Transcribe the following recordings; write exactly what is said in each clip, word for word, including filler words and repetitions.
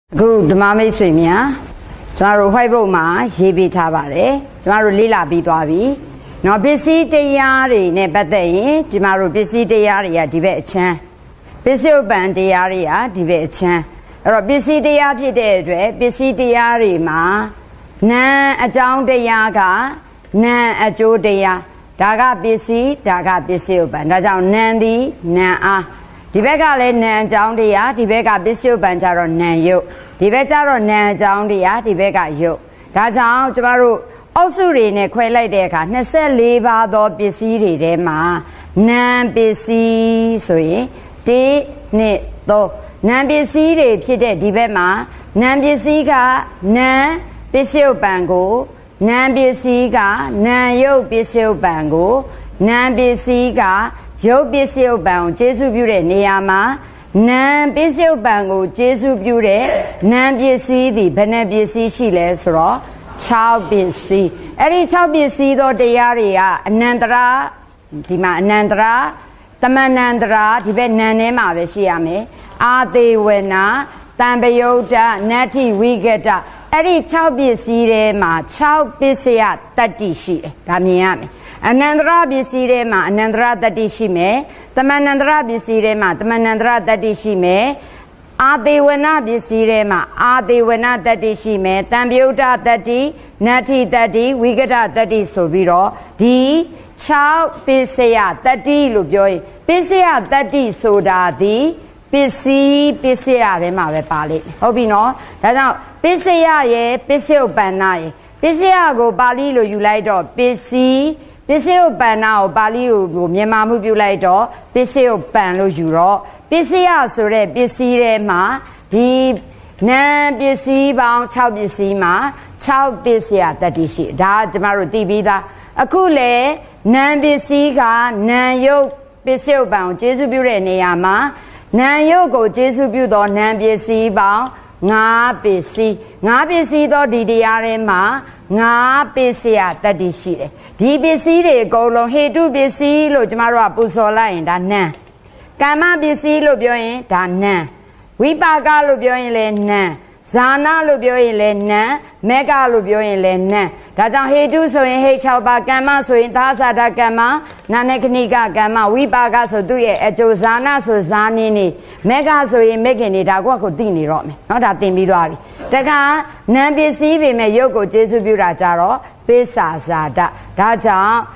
Good mammy swim ya. Tomorrow, five oh ma, she be tabare. Tomorrow, lila be dwabi. No busy the yari, ne bate. Tomorrow, busy the area, debate chan. Busy band the area, debate chan. Or busy the yapi de, busy the yari ma. Na a down the yaga, na a jo de ya. Daga busy, daga busy band. Da down nandi, na ah. The beggar nan down the ya, the beggar bisio banjaro nan yo. The beggar nan down the ya, the beggar yo. That's how tomorrow also in a quite like the cat. Nessa leave out the busy de ma. Nan busy, so ye. De ne do. Nan busy de pide the bema. Nan busy ga, nan bisio bango. Nan busy ga, nan yo bisio bango. Nan busy ga. Yo bisio bang, Jesu beauty, Niama, Nan bisio bango, Jesu beauty, Nan bisi, the Benabisi, she less raw, Chow bisi. Any chow bisi, though the area, Nandra, Dima Nandra, Tamanandra, the Benanema, Veshiame, are they wena, Tambayota, Natty, Wigeta, any chow bisi, ma, chow bisia, Tatishi, Damiami. Anandra bisirema, Anandra dadishime, Tamanandra bisirema, Tamanandra dadishime, Adewena bisirema, Adewena dadishime, Tambiota dadi, Nati dadi, Wigata dadi sobiro, di, Chow bisea, dadi lubjoi, bisea dadi soda di, bisi, bisea rema vepali. Hobino, that's now, bisea ye, biseo banaye, bisea go bali lo you like do, bisi. Bisio banao balio Yamamu Bulaito, Bisio banlo Euro, Bisia sore, Bisire ma, di Nan Bisi bound, Chow Bisima, Chow Bisia that is it, da Demaru Dibida, Akule, Nan Bisiga, Nan yo Bisio bound, Jesu Bureneama, Nan yogo Jesu Budo, Nan Bisi bound, Nga Bisi, Nga Bisi do Didiarema. Nga bisia that is she. Di bisi go long he do bisi lo jamara pusola in that nan. Kama bisi lo bioin that nan. We baga lo bioin le nan. Zana lo bioin le nan. Mega lo bioin le nan. That he do so in he chaba gamma so in Tazada gamma. Nanekniga gamma. We baga so do ye at Josana so zanini. Mega so in making it. I walk with Dini Romy. Not that thing be dwabi. Taka Nambisi me yoko Jesu Burajaro, Pesa Zada, Daja,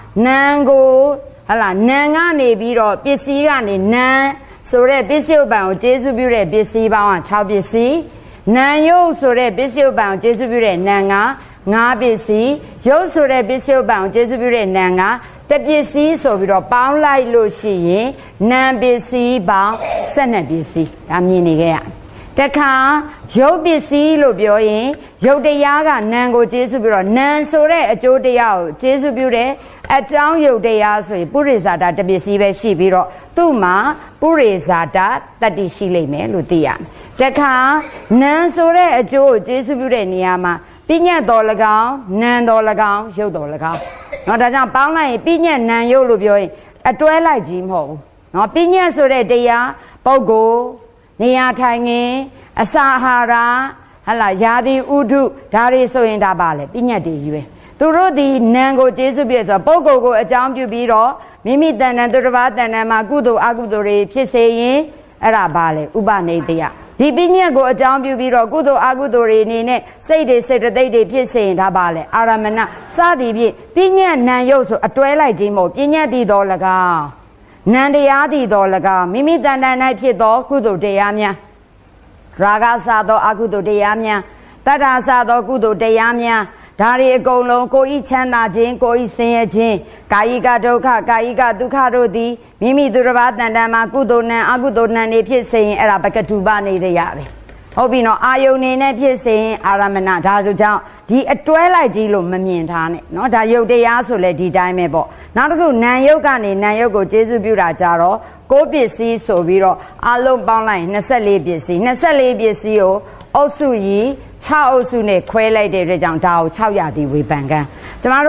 Nango, Hala, Nanga Nebiro, Pisiani, Nan, Sore Bisio bound, Jesu Bure, Bisi bound, Chabisi, Nanyo Sore Bisio bound, Jesu Bure, Nanga, Nabisi, Yo Sore Bisio bound, Jesu Bure, Nanga, the Bisi, so we don't bound like Lucy, Nambisi bound, Senabisi, Aminiga. Taka, yo bisi lo bioin, yo de yaga, nango Jesu buro, nan sore, a jo de yao, Jesu bure, a town yo de yaswe, Burizada, the bisi she biro, Tuma, Burizada, that is she lay me, Lutia. Taka, nan sore, a jo, Jesu bure niama, Pinya dolagang, nan dolagang, yo dolagang. Not a jump pound pinya nan yo lubioin, a twilight jim ho. No pinya sore de ya, Pogo. Nia Tangi, a Sahara, Hala Yadi Udu, Dari so in Dabale, Pinya de Yue. Turodi, Nango Jesu Biesa, Bogo, a jump you biro, Mimi than and Durvat and Magudo Agudore, Pisaye, Arabale, Ubane dea. Di Pinya go a jump you biro, Gudo Agudore, Nene, say they said that they Pisa in Dabale, Aramana, Sadi, Pinya Nanyoso, a twilight jimo, Pinya di Dolaga. Nandayadi dolaga, Mimi Dana Pido, Kudo de Yamia, Raga Sado Agudo de Yamia, Tata Sado Gudo de Yamia, Dari Golo, Go Ichana Jin, Go Isin Jin, Kaiga Doka, Kaiga Ducado di, Mimi Durabat and Magudo na Agudo Nani Pissing, Arabacatubani de Yabi. Hobino, Ione Nepissing, Aramana, Dazu down, the a twilight jilo Mamian, not a yo de Asole di Dimebo. Not go Nayogani, Nayogo, Jesu Burajaro, go busy, so viro, Alo Bonline, Nasali busy, Nasali busy, also ye, Chao Sune, Quayle de Rejang Dao, Chao Yadi, we banga. Tomorrow,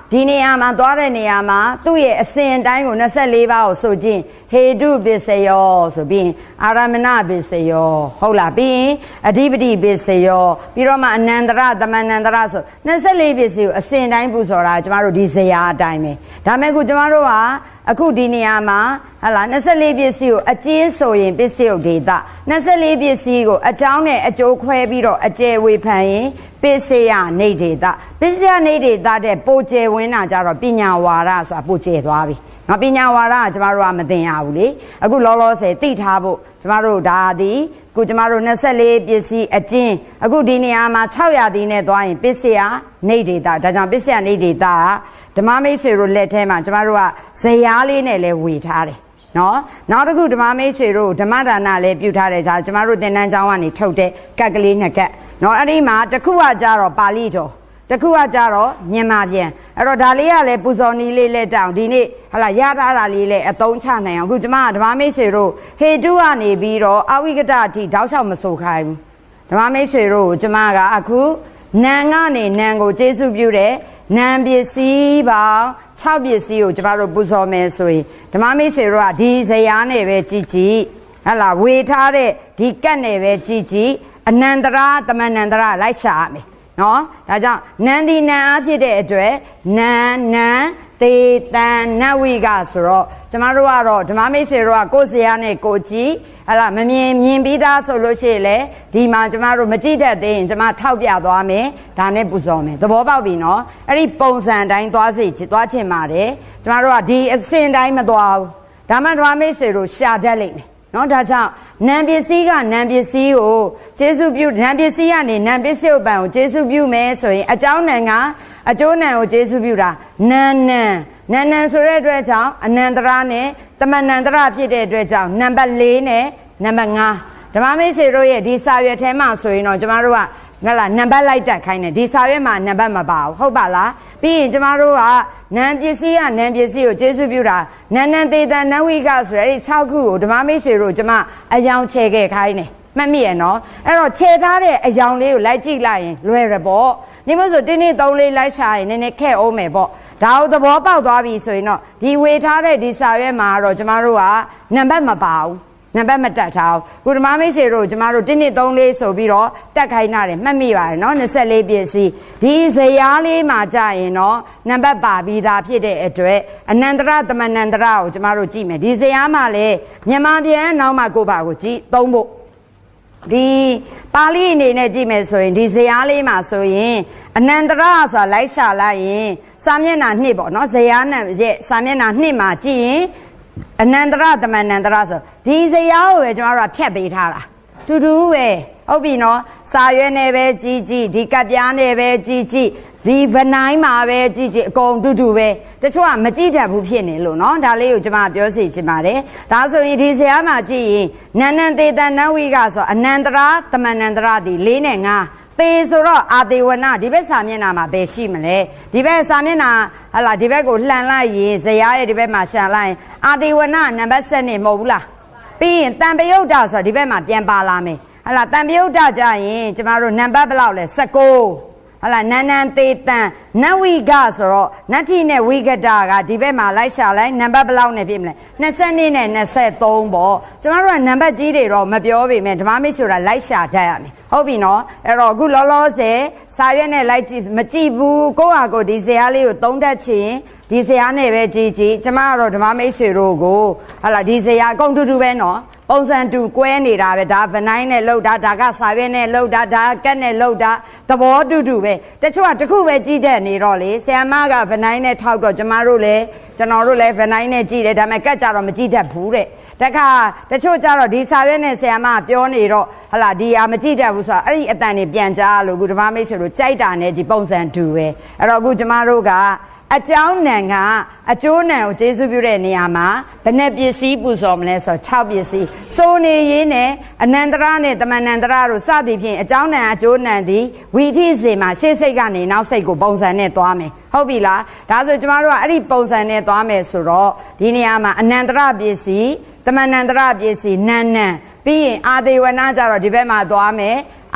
ဒီနေရာမှာသွားတဲ့နေရာမှာသူ့ရဲ့အစဉ်အတိုင်းကိုနှစ်ဆယ့်လေးပါးကိုဆိုခြင်းဟေတုပစ္စယောဆိုပြီးအာရမဏပစ္စယောဟုတ်လားပြီးရင်အဓိပတိပစ္စယောပြီးတော့မှအနန္တရသမန္တရဆိုနှစ်ဆယ့်လေးပစ္စည်းကိုအစဉ်တိုင်းပူဇော်တာကျမတို့ဒီဇရာအတိုင်းပဲဒါမဲ့ခုကျမတို့ကအခုဒီနေရာမှာဟလာနှစ်ဆယ့်လေးပစ္စည်းကိုအကျဉ်းဆိုရင်ပစ္စယုတ်ဒေသနှစ်ဆယ့်လေးပစ္စည်းကိုအကြောင်းနဲ့အကျိုးခွဲပြီးတော့အကျယ်ဝေဖန်ရင်ပစ္စယနေဒေသပစ္စယနေဒေသတဲ့ပိုကျယ်ဝန်းတာကြတော့ပညာဝါဒဆိုတာပိုကျယ်သွားပြီငါပညာဝါဒကကျမတို့ကမသိရဘူးလေအခုလောလောဆယ်သိထားဖို့ကျမတို့ဒါသည်ခုကျမတို့နှစ်ဆယ့်လေးပစ္စည်းအကျဉ်းအခုဒီနေရာမှာ၆ရာသီနဲ့သွားရင်ပစ္စယနေဒေသဒါကြောင့်ပစ္စယနေဒေသကဓမ္မမိတ်ဆွေတို့လက်ထဲမှာကျမတို့ကဇရာလေးနဲ့လည်းဝေထားတယ်နော်နောက်တစ်ခုဓမ္မမိတ်ဆွေတို့ဓမ္မဒါနလည်းပြုထားတယ်じゃကျမတို့သင်တန်းကျောင်းကနေထုတ်တဲ့ကက်ကလေးနှစ်ကက်နော်အဲ့ဒီမှာတစ်ခုကကြတော့ပါဠိတော်တစ်ခုကကြတော့မြန်မာပြန်အဲ့တော့ဒါလေးကလည်းပူဇော်နီးလေးလက်တောင်ဒီနေ့ဟလာရထားတာလေးလည်းအသုံးချနိုင်အောင်အခုကျမဓမ္မမိတ်ဆွေတို့ဟေတုကနေပြီးတော့အဝိကတအထိတောက်လျှောက်မဆိုခိုင်းဘူးဓမ္မမိတ်ဆွေတို့ကျမကအခုနံကနေနံကိုကျေးဇူးပြုတဲ့နံပစ္စည်းပေါင်း၆ပစ္စည်းကိုကျမတို့ပူဇော်မယ်ဆိုရင်ဓမ္မမိတ်ဆွေတို့ကဒီဇရာနဲ့ပဲကြည်ကြည်ဟလာဝေထားတဲ့ဒီကတ်နဲ့ပဲကြည်ကြည်အနန္တရာသမန္တရာလိုက်ရှာရမယ်နော်ဒါကြောင့်နန္ဒီနံအားဖြစ်တဲ့အတွက်နံနံသေတံနဝိကဆိုတော့ကျမတို့ကတော့ဓမ္မမိတ်ဆွေတို့ကကိုယ်စရာနဲ့ကိုကြည်ဟလာမမြင်မြင်ပြီးသားဆိုလို့ရှိရင်လေဒီမှာကျမတို့မကြည့်တတ်သေးရင်ကျမထောက်ပြသွားမယ်ဒါနဲ့ပူဇော်မယ်သဘောပေါက်ပြီနော်အဲ့ဒီပုံစံတိုင်းသွားစီသွားချင်ပါတယ်ကျမတို့ကဒီအစဉ်တိုင်းမသွားဘူးဒါမှဓမ္မမိတ်ဆွေတို့ရှာတတ်လိမ့်မယ်နော်ဒါကြောင့်နံပစ္စည်းကနံပစ္စည်းကိုကျေစုပြုနံပစ္စည်းကနေနံပစ္စယုတ်ပံကိုကျေစုပြုမယ်ဆိုရင်အကြောင်းနံကအကျိုးနံကိုကျေစုပြုတာနံနံနံနံဆိုတဲ့အတွက်ကြောင့်အနန္တရာနဲ့သမန္တရဖြစ်တဲ့အတွက်ကြောင့်နံပါတ်၄နဲ့နံပါတ်၅ဓမ္မမိတ်ဆွေတို့ရဲ့ဒီစာရွက်ထဲမှာဆိုရင်တော့ကျမတို့ကငါလားနံပါတ်လိုက်တက်ခိုင်းတယ်ဒီစာရွက်မှာနံပါတ်မပါဘူးဟုတ်ပါလားပြီးရင်ကျမတို့ကနံပစ္စည်းကနံပစ္စည်းကိုကျေစုပြုတာနံနံသေးတံနဝိကဆိုတဲ့ဒီ၆ခုကိုဓမ္မမိတ်ဆွေတို့ကျမအယောင်ချဲခဲ့ခိုင်းတယ်မှတ်မိရနော်အဲ့တော့ချဲထားတဲ့အယောင်လေးကိုလိုက်ကြည့်လိုက်ရင်လွယ်ရပေါ့ဒီမို့ဆိုတင်းနေသုံးလေးလိုက်ရှာရင်နည်းနည်းခက်အောင်မယ်ပေါ့ဒါကိုသဘောပေါက်သွားပြီဆိုရင်တော့ဒီဝေထားတဲ့ဒီစာရွက်မှာတော့ကျမတို့ကနံပါတ်မပါဘူးနံပါတ်မတက်ထားဘူးခုဓမ္မမိတ်ဆွေတို့ကျမတို့တင်းနေသုံးလေးဆိုပြီးတော့တက်ခိုင်းတာတယ်မှတ်မိပါတယ်နော်နှစ်ဆယ့်လေးပစ္စည်းဒီဇရာလေးမှာကြာရင်တော့နံပါတ်ပါပြီးသားဖြစ်တဲ့အတွက်အနန္တရသမန္တရကိုကျမတို့ကြည့်မယ်ဒီဇရာမှာလည်းမြန်မာပြန်နောက်မှကိုပါကိုကြည့်သုံးဖို့ဒီပါဠိအနေနဲ့ကြည့်မယ်ဆိုရင်ဒီဇရာလေးမှာဆိုရင်အနန္တရဆိုတာလိုက်ရှာလိုက်ရင်စာမျက်နှာနှစ်ပေါ့နော်ဇရာနဲ့ရဲ့စာမျက်နှာနှစ်မှာကြည့်ရင်အနန္တရသမန္တရဆိုဒီဇရာကိုပဲကျမတို့ကဖြတ်ပေးထားတာတူတူပဲဟုတ်ပြီနော်စာရွက်နဲ့ပဲကြည့်ကြည့်ဒီကပ်ပြားနဲ့ပဲကြည့်ကြည့်ဒီဗနိုင်မှာပဲကြည့်ကြည့်အကုန်တူတူပဲတချို့ကမကြည့်တတ်ဘူးဖြစ်နေလို့နော်ဒါလေးကိုကျမပြောစီချင်ပါတယ်ဒါဆိုရင်ဒီဇရာမှာကြည့်ရင်နန္နံသေးတံနဝိကဆိုအနန္တရာသမန္တရဒီ၄နဲ့၅သေဆိုတော့အာတေဝနာဒီဘက်စာမျက်နှာမှာပဲရှိမလဲဒီဘက်စာမျက်နှာဟလာဒီဘက်ကိုလှန်လိုက်ရင်ဇရာရဲ့ဒီဘက်မှာရှာလိုက်ရင်အာတေဝနာနံပါတ်၇နဲ့မဟုတ်ဘူးလားပြီးရင်တံပယုတ်တာဆိုဒီဘက်မှာပြန်ပါလာမယ်ဟလာတံပယုတ်တာကြရင်ကျမတို့နံပါတ်ဘယ်လောက်လဲ၁၉ဟလာနန္နံသေးတံနဝိကဆိုတော့နတ္ထိနဲ့ဝိကတာကဒီဘက်မှာလိုက်ရှာလိုက်နံပါတ်ဘယ်လောက်နဲ့ဖြစ်မလဲ၂၂နဲ့၂၃ပေါ့ကျမတို့ကနံပါတ်ကြီးတွေတော့မပြောပေမဲ့ဓမ္မမိတ်ဆိုတာလိုက်ရှာတတ်ရမယ်ဟုတ်ပြီနော်အဲ့တော့အခုလောလောဆယ်စာရွက်နဲ့လိုက်ကြည့်မကြည့်ဘူးကိုယ့်ဟာကိုယ်ဒီဇရာလေးကိုသုံးတတ်ချင်ဒီဇရာနဲ့ပဲကြည့်ကြည့်ကျမကတော့ဓမ္မမိတ်ဆွေတို့ကိုဟာလာဒီဇရာအကုန်တူတူပဲနော်ပုံစံတူကွဲနေတာပဲဒါဗနိုင်းနဲ့လှုပ်တာဒါကစာရွက်နဲ့လှုပ်တာဒါကက်နဲ့လှုပ်တာသဘောတူတူပဲတချို့ကတခုပဲကြည့်တတ်နေတော့လေဆရာမကဗနိုင်းနဲ့ထောက်တော့ကျမတို့လည်းကျွန်တော်တို့လည်းဗနိုင်းနဲ့ကြည့်တယ်ဒါပေမဲ့ကက်ကြတော့မကြည့်တတ်ဘူးတဲ့တခါတချို့ကြတော့ဒီစာရွက်နဲ့ဆရာမပြောနေတော့ဟလာဒီဟာမကြည့်တတ်ဘူးဆိုတာအဲ့ဒီအတန်တွေပြန်ကြားလို့ခုဓမ္မမိတ်ဆွေတို့ကြိုက်တာနဲ့ဒီပုံစံတူပဲအဲ့တော့အခုကျမတို့ကအကြောင်းနံကအကျိုးနံကိုကျေစုပြုတဲ့နေရာမှာဘယ်နဲ့ပစ္စည်းပူဇော်မလဲဆိုတော့၆ပစ္စည်းစိုးနေရင်းနဲ့အနန္တရနဲ့သမန္တရတို့စသည်ဖြင့်အကြောင်းနံအကျိုးနံသည်ဝိထိစေမှာရှေ့စိတ်ကနေနောက်စိတ်ကိုပုံစံနဲ့သွားမယ်ဟုတ်ပြီလားဒါဆိုကျမတို့ကအဲ့ဒီပုံစံနဲ့သွားမယ်ဆိုတော့ဒီနေရာမှာအနန္တရပစ္စည်းသမန္တရပစ္စည်းနံနံပြီးရင်အာဒေဝနာကြတော့ဒီဘက်မှာသွားမယ်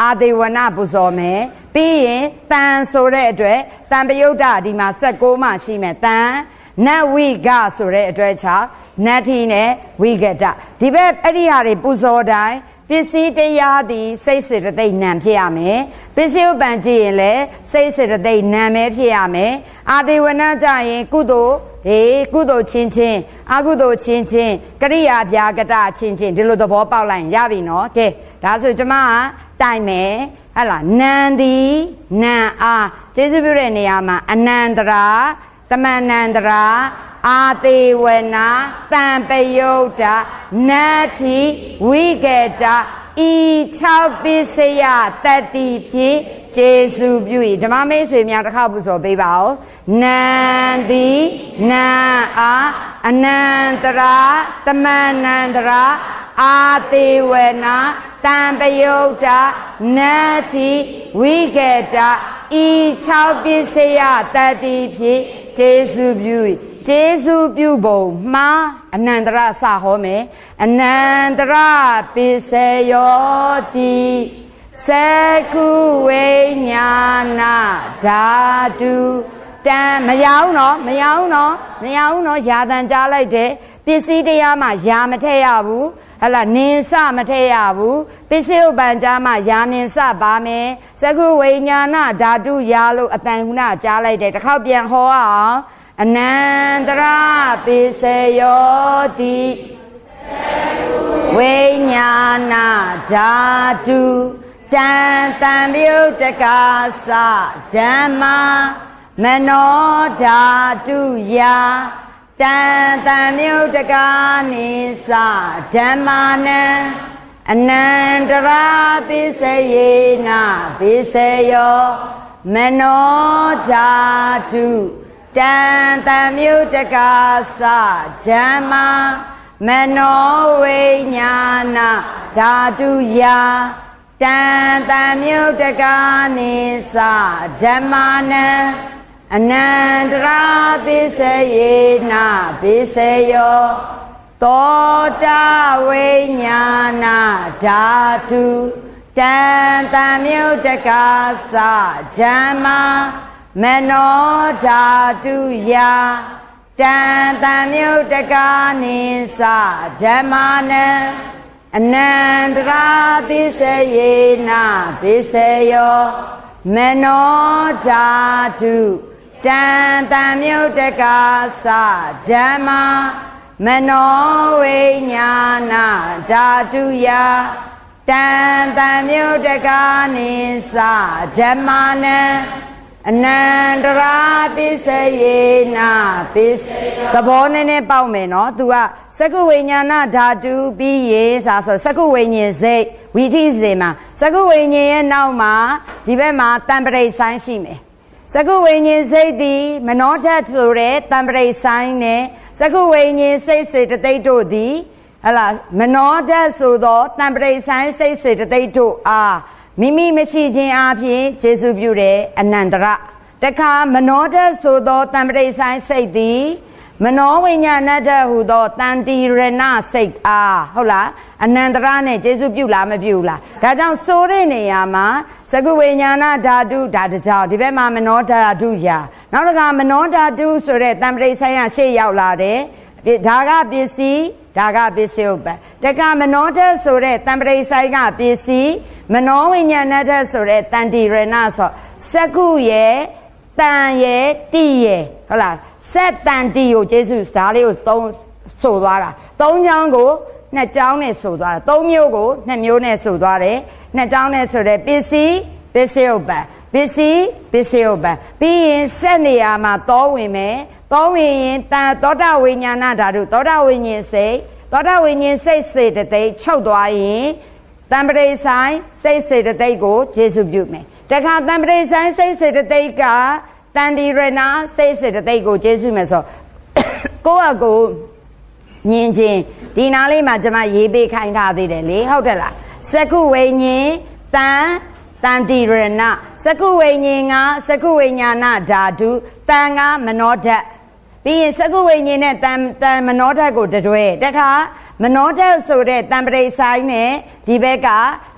အာဒေဝနာပူဇော်မယ်ပြီးရင်တန်ဆိုတဲ့အတွက်တန်ပယုတ်တဒီမှာဆက်ကိုမှရှိမယ်တန်နတ်ဝိကဆိုတဲ့အတွက်ချောင်းနတ္ထိနဲ့ဝိကတဒီဘက်အဲ့ဒီဟာတွေပူဇော်တိုင်းပစ္စည်းတရားသည်စိတ်စေတသိက်နံဖြစ်ရမယ်ပစ္စည်းဥပ္ပံကြည့်ရင်လည်းစိတ်စေတသိက်နံပဲဖြစ်ရမယ်အာဒေဝနာကြရင်ကုသိုလ်ဟေးကုသိုလ်ချင်းချင်းအကုသိုလ်ချင်းချင်းကရိယာဗျာကတချင်းချင်းဒီလိုသဘောပေါက်လိုက်ရပြီနော်ကဲဒါဆိုကျမကတိုင်မယ်ဟဲ့လားနန္ဒီနံအားကျေးဇူးပြုတဲ့နေရာမှာအနန္တရာတမန္နန္တရာအာတေဝနာတံပယုတ်တာနတ္ထိဝိကေတဤ၆ပစ္စယတတ္တိဖြင့်ကျေးဇူးပြု၏ဓမ္မမိတ်ဆွေများတစ်ခါပူဇော်ပေးပါဦးနန္ဒီနံအားအနန္တရာတမန္နန္တရာအာတေဝနာတံပယုတ်တာနတ္ထိဝိကေတဤ၆ပစ္စယတတ္တိဖြင့်ကျေးဇူးပြု၏ကျေးဇူးပြုပုံမှာအနန္တရစဟောမယ်အနန္တရပစ္စယောတိသကုဝိညာဏဓာတုတံမရအောင်နော်မရအောင်နော်မရအောင်နော်ယာတန်ကြားလိုက်တယ်ပစ္စည်းတရားမှာယာမထည့်ရဘူးဟလာနင်စမထည့်ရဘူးပစ္စည်းဥပ္ပံကြားမှာယာနင်စပါမယ်သကုဝိညာဏဓာတုယာလို့အတန်ခုနကြားလိုက်တယ်တစ်ခေါက်ပြန်ဟောအောင်အနန္တရပစ္စယောတိဝိညာဏဓာတုတံတံပြုတ်တကာသဓမ္မာမနောဓာတုယာတံတံပြုတ်တကာနိသဓမ္မာနံအနန္တရပစ္စယေနပစ္စယောမနောဓာတုတံတံမြုတကာသဓမ္မာမနောဝိညာဏဓာတုယာတံတံမြုတကာနိသဓမ္မာနံအနန္တရာပစ္စယေနပစ္စယောသောတာဝိညာဏဓာတုတံတံမြုတကာသဓမ္မာမနောဓာတုယာတံတံမြုတကာနိသဓမ္မာနံအနန္တရာပစ္စယေနပစ္စယောမနောဓာတုတံတံမြုတကာသဓမ္မာမနောဝိညာဏဓာတုယာတံတံမြုတကာနိသဓမ္မာနံအနန္တရာပစ္စယေနပစ္စသဘောနည်းနည်းပေါက်မယ်နော်သူကသက္ကုဝိညာဏဓာတုပြီးရေစာဆိုသက္ကုဝိညာဉ်စိတ်ဝိထိစေမှာသက္ကုဝိညာဉ်ရဲ့နောက်မှာဒီဘက်မှာတံပရိဆိုင်ရှိမယ်သက္ကုဝိညာဉ်စိတ်ဒီမနောဓာတ်ဆိုတဲ့တံပရိဆိုင်နဲ့သက္ကုဝိညာဉ်စိတ်စေတသိက်တို့သည်ဟလာမနောဓာတ်ဆိုသောတံပရိဆိုင်စိတ်စေတသိက်တို့အားမိမိမရှိခြင်းအပြင်ကျေစုပြုတဲ့အနန္တရတခါမနောဓာတ်ဆိုသောတံပရိဆိုင်စိတ်သည်မနောဝိညာဏဓာတ်ဟူသောတန်တိရဏစိတ်အားဟုတ်လားအနန္တရနဲ့ကျေစုပြုလားမပြုလားဒါကြောင့်ဆိုတဲ့နေရာမှာသကုဝိညာဏဓာတုဒါတကြောင်ဒီဘက်မှာမနောဓာတုရာနောက်တစ်ခါမနောဓာတုဆိုတဲ့တံပရိဆိုင်ရရှေ့ရောက်လာတယ်ဒါကပစ္စည်းဒါကပစ္စည်းဥပ္ပံတခါမနောဓာတ်ဆိုတဲ့တံပရိဆိုင်ကပစ္စည်းမနောဝိညာဏဓာတ်ဆိုတဲ့တန်တိရဏဆိုသကုရဲ့တန်ရဲ့တိရဲ့ဟုတ်လားဆက်တန်တိကိုကျေးဇူးဒါလေးကိုသုံးဆိုသွားတာသုံးချောင်းကိုနှစ်ချောင်းနဲ့ဆိုသွားတာသုံးမျိုးကိုနှစ်မျိုးနဲ့ဆိုသွားတယ်နှစ်ချောင်းနဲ့ဆိုတဲ့ပစ္စည်းပစ္စည်းဥပ္ပံပစ္စည်းပစ္စည်းဥပ္ပံပြီးရင်ဆက်နေရာမှာသောဝင်မယ်သောဝင်ရင်တန်သောတာဝိညာဏဓာတုသောတာဝိညာဉ်စိတ်သောတာဝိညာဉ်စိတ်စေတသိက်ချုပ်သွားရင်တံပရိဆိုင်စိတ်စေတသိက်ကိုကျေစုပြုမယ်တခါတံပရိဆိုင်စိတ်စေတသိက်ကတန်တိရဏစိတ်စေတသိက်ကိုကျေစုမယ်ဆိုကိုယ့်အကိုမြင်ချင်းဒီနားလေးမှာကျွန်မရေးပေးခိုင်းထားသေးတယ်လေဟုတ်တယ်လားသက္ကုဝိညာဉ်တန်တန်တိရဏသက္ကုဝိညာဉ်ကသက္ကုဝိညာဏဓာတုတန်ကမနောဓာတ်ပြီးရင်သက္ကုဝိညာဉ်နဲ့တန်တန်မနောဓာတ်ကိုတွဲတခါမနောဓာတ်ဆိုတဲ့တံပရိဆိုင်နဲ့ဒီဘက်ကတ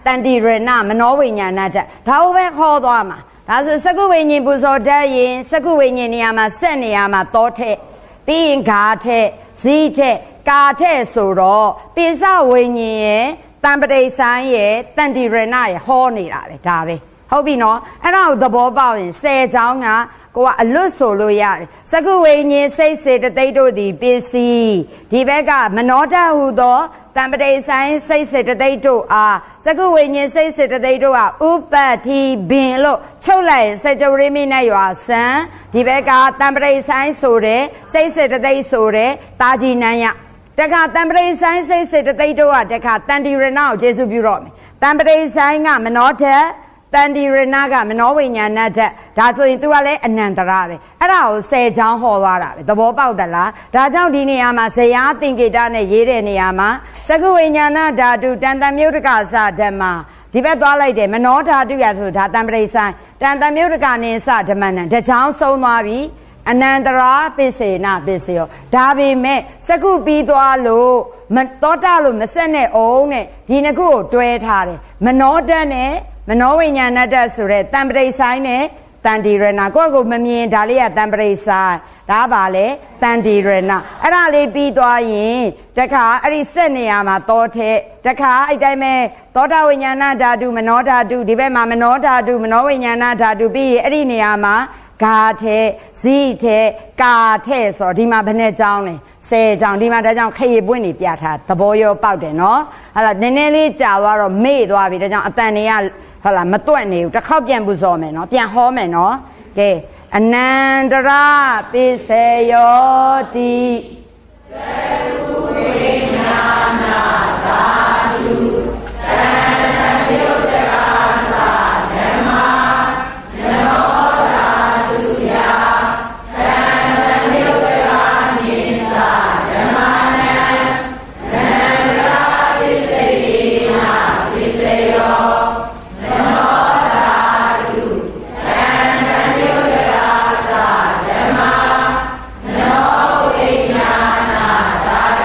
တန်တိရဏမနောဝိညာဏဓာတ်ဒါကိုပဲခေါ်သွားမှာဒါဆိုစကုဝိညာဉ်ပူဇော်တတ်ရင်စကုဝိညာဉ်နေရာမှာစက်နေရာမှာတောထက်ပြီးရင်ဂါထက်ဇီးထက်ကာထက်ဆိုတော့ပိစဝိညာဉ်ရဲ့တံပတိဆိုင်ရဲ့တန်တိရဏရဲ့ဟောနေတာပဲဒါပဲဟုတ်ပြီနော်အဲ့ဒါကိုသဘောပေါက်ရင်ဆယ်ချောင်းကကိုကအလွတ်ဆိုလို့ရတယ်စကုဝိညာဉ်စိတ်စေတသိက်တို့သည်ပစ္စည်းဒီဘက်ကမနောဓာတ်ဟူသောတံပတိဆိုင်စိတ်စေတသိက်တို့အားစကုဝိညာဉ်စိတ်စေတသိက်တို့ကဥပ္ပတိဘင်လို့ချုပ်လိုက်စကြဝဠာမိနဲ့ရွာဆံဒီဘက်ကတံပတိဆိုင်ဆိုတဲ့စိတ်စေတသိက်ဆိုတဲ့တာကြီးနန်းရတခါတံပတိဆိုင်စိတ်စေတသိက်တို့ကတခါတန်တိရဏကိုကျေစုပြုတော့မယ်တံပတိဆိုင်ကမနောဓာတ်တန်တိရဏကမနောဝိညာဏဓာတ်ဒါဆိုရင် तू ကလည်းအနန္တရပဲအဲ့ဒါကိုဆယ်ချောင်းဟောသွားတာပဲသဘောပေါက်သလားဒါကြောင့်ဒီနေရာမှာဇယားသင်္ကေတနဲ့ရေးတဲ့နေရာမှာစကုဝိညာဏဓာတုတန်တမြုတ်တကစဓမ္မဒီဘက်သွားလိုက်တယ်မနောဓာတုရဆိုဒါတံပရိဆိုင်တန်တမြုတ်တကနိစဓမ္မနံတချောင်းဆုံးသွားပြီအနန္တရာပစ္စေနပစ္စယောဒါပေမဲ့စကုပြီးသွားလို့မတောတလို့မဆက်နဲ့အောင်နဲ့ဒီနှစ်ခုကိုတွဲထားတယ်မနောဓာတ်နဲ့မနောဝိညာဏဓာတ်ဆိုတဲ့တံပရိဆိုင်နဲ့တန်တိရဏကိုယ့်ကိုမမြင်ဒါလေးကတံပရိဆိုင်ဒါပါလေတန်တိရဏအဲ့ဒါလေးပြီးသွားရင်တခါအဲ့ဒီစက်နေရာမှာတောထဲတခါအဲ့တိုင်းပဲသောတာဝိညာဏဓာတုမနောဓာတုဒီဘက်မှာမနောဓာတုမနောဝိညာဏဓာတုပြီးရင်အဲ့ဒီနေရာမှာဂါထဲဇိထဲကာထဲဆိုတော့ဒီမှာဘယ်နဲ့ကြောင်းလဲဆယ်ကြောင်းဒီမှာဒါကြောင့်ခရီးပွင့်နေပြထားသဘောရောပေါက်တယ်နော်အဲ့ဒါနည်းနည်းလေးကြာသွားတော့မေ့သွားပြီဒါကြောင့်အတန်တွေကဟုတ်လားမတွက်နေဘူးတစ်ခေါက်ပြန်ပူဇော်မယ်နော်ပြန်ဟောမယ်နော်ကဲအနန္တရပိစေယောတိသေဝိညာဏသာတုတန်တမြုတ်တရာသာဓမ္မနနောဓာတုယတန်တမြုတ်တရာနိသဓမ္မနံနန္တရပိစေယနာပိစေယောဓ